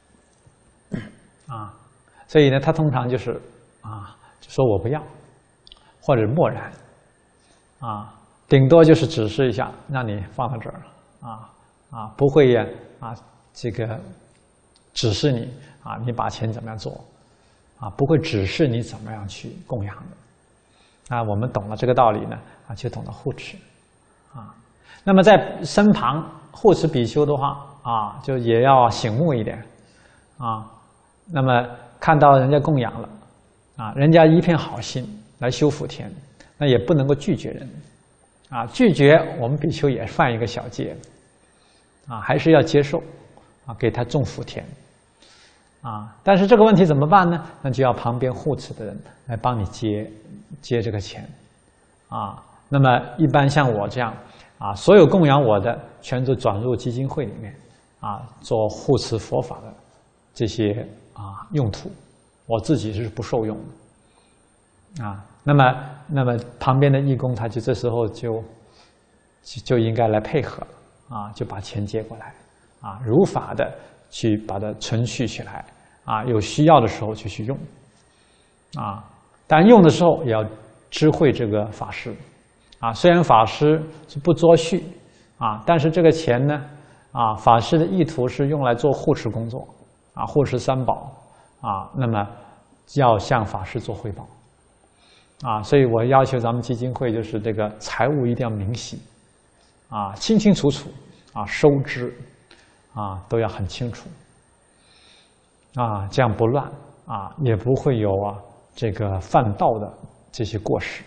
啊，所以呢他通常就是啊就说我不要，或者默然啊，顶多就是指示一下让你放到这儿啊啊不会呀啊这个指示你啊你把钱怎么样做啊，不会指示你怎么样去供养的啊。我们懂了这个道理呢啊，就懂得护持啊。那么在身旁护持比丘的话啊，就也要醒目一点啊。那么看到人家供养了啊，人家一片好心来修福田，那也不能够拒绝人啊。拒绝我们比丘也犯一个小戒啊，还是要接受啊，给他种福田啊。但是这个问题怎么办呢？那就要旁边护持的人来帮你接接这个钱啊。那么一般像我这样啊，所有供养我的全都转入基金会里面啊，做护持佛法的这些啊用途，我自己是不受用的啊。那么那么旁边的义工他就这时候就就就应该来配合啊，就把钱接过来啊，如法的去把它存续起来啊，有需要的时候就去用啊。但用的时候也要知会这个法师啊，虽然法师是不作续啊，但是这个钱呢啊，法师的意图是用来做护持工作啊，护持三宝啊，那么要向法师做汇报啊。所以我要求咱们基金会就是这个财务一定要明细啊，清清楚楚啊，收支啊都要很清楚啊，这样不乱啊，也不会有啊这个犯道的这些过失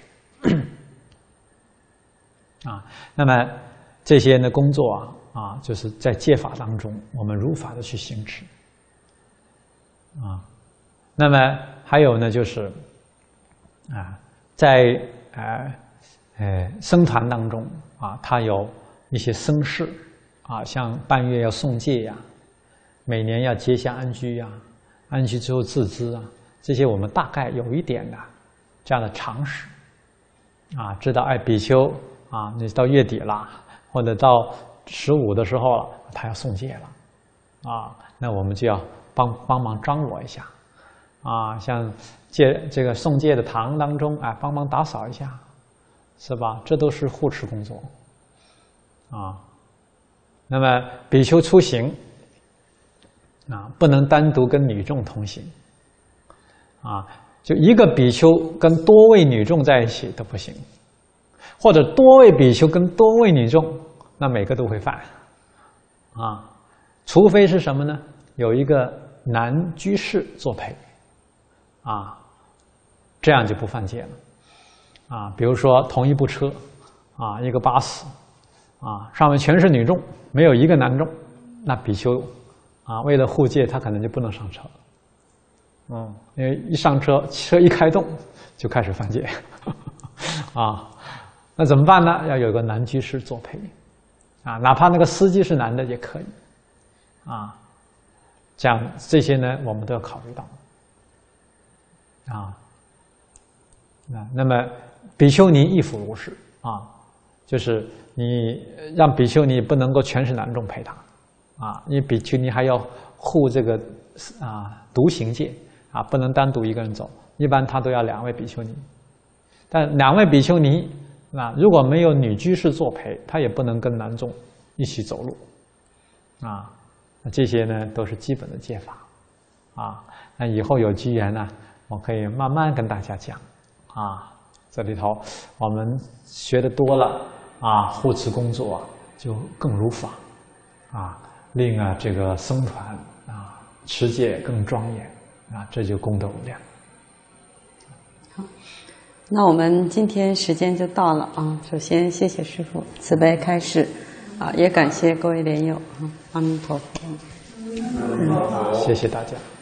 啊。那么这些呢工作啊啊，就是在戒法当中，我们如法的去行持啊。那么还有呢，就是啊，在呃呃僧团当中啊，它有一些僧事啊，像半月要诵戒呀，每年要结下安居呀，安居之后自资啊，这些我们大概有一点的这样的常识啊，知道哎比丘啊，你到月底了，或者到十五的时候了，他要诵戒了啊，那我们就要帮帮忙张罗一下啊，像戒这个诵戒的堂当中啊，帮忙打扫一下，是吧？这都是护持工作啊。那么比丘出行啊，不能单独跟女众同行啊，就一个比丘跟多位女众在一起都不行，或者多位比丘跟多位女众，那每个都会犯啊。除非是什么呢？有一个男居士作陪啊，这样就不犯戒了啊。比如说同一部车啊，一个巴士啊，上面全是女众，没有一个男众，那比丘啊，为了护戒，他可能就不能上车。嗯，因为一上车，车一开动就开始犯戒啊。那怎么办呢？要有个男居士作陪啊，哪怕那个司机是男的也可以啊。这样这些呢，我们都要考虑到啊。那那么比丘尼亦复如是啊，就是你让比丘尼不能够全是男众陪他啊，因为比丘尼还要护这个啊独行戒啊，不能单独一个人走，一般他都要两位比丘尼。但两位比丘尼啊，如果没有女居士作陪，他也不能跟男众一起走路啊。那这些呢都是基本的戒法啊。那以后有机缘呢，我可以慢慢跟大家讲啊。这里头我们学的多了啊，护持工作啊就更如法啊，令啊这个僧团啊持戒更庄严啊，这就功德无量。 好，那我们今天时间就到了啊。首先谢谢师父慈悲开示啊，也感谢各位莲友啊，阿弥陀佛。 谢谢大家。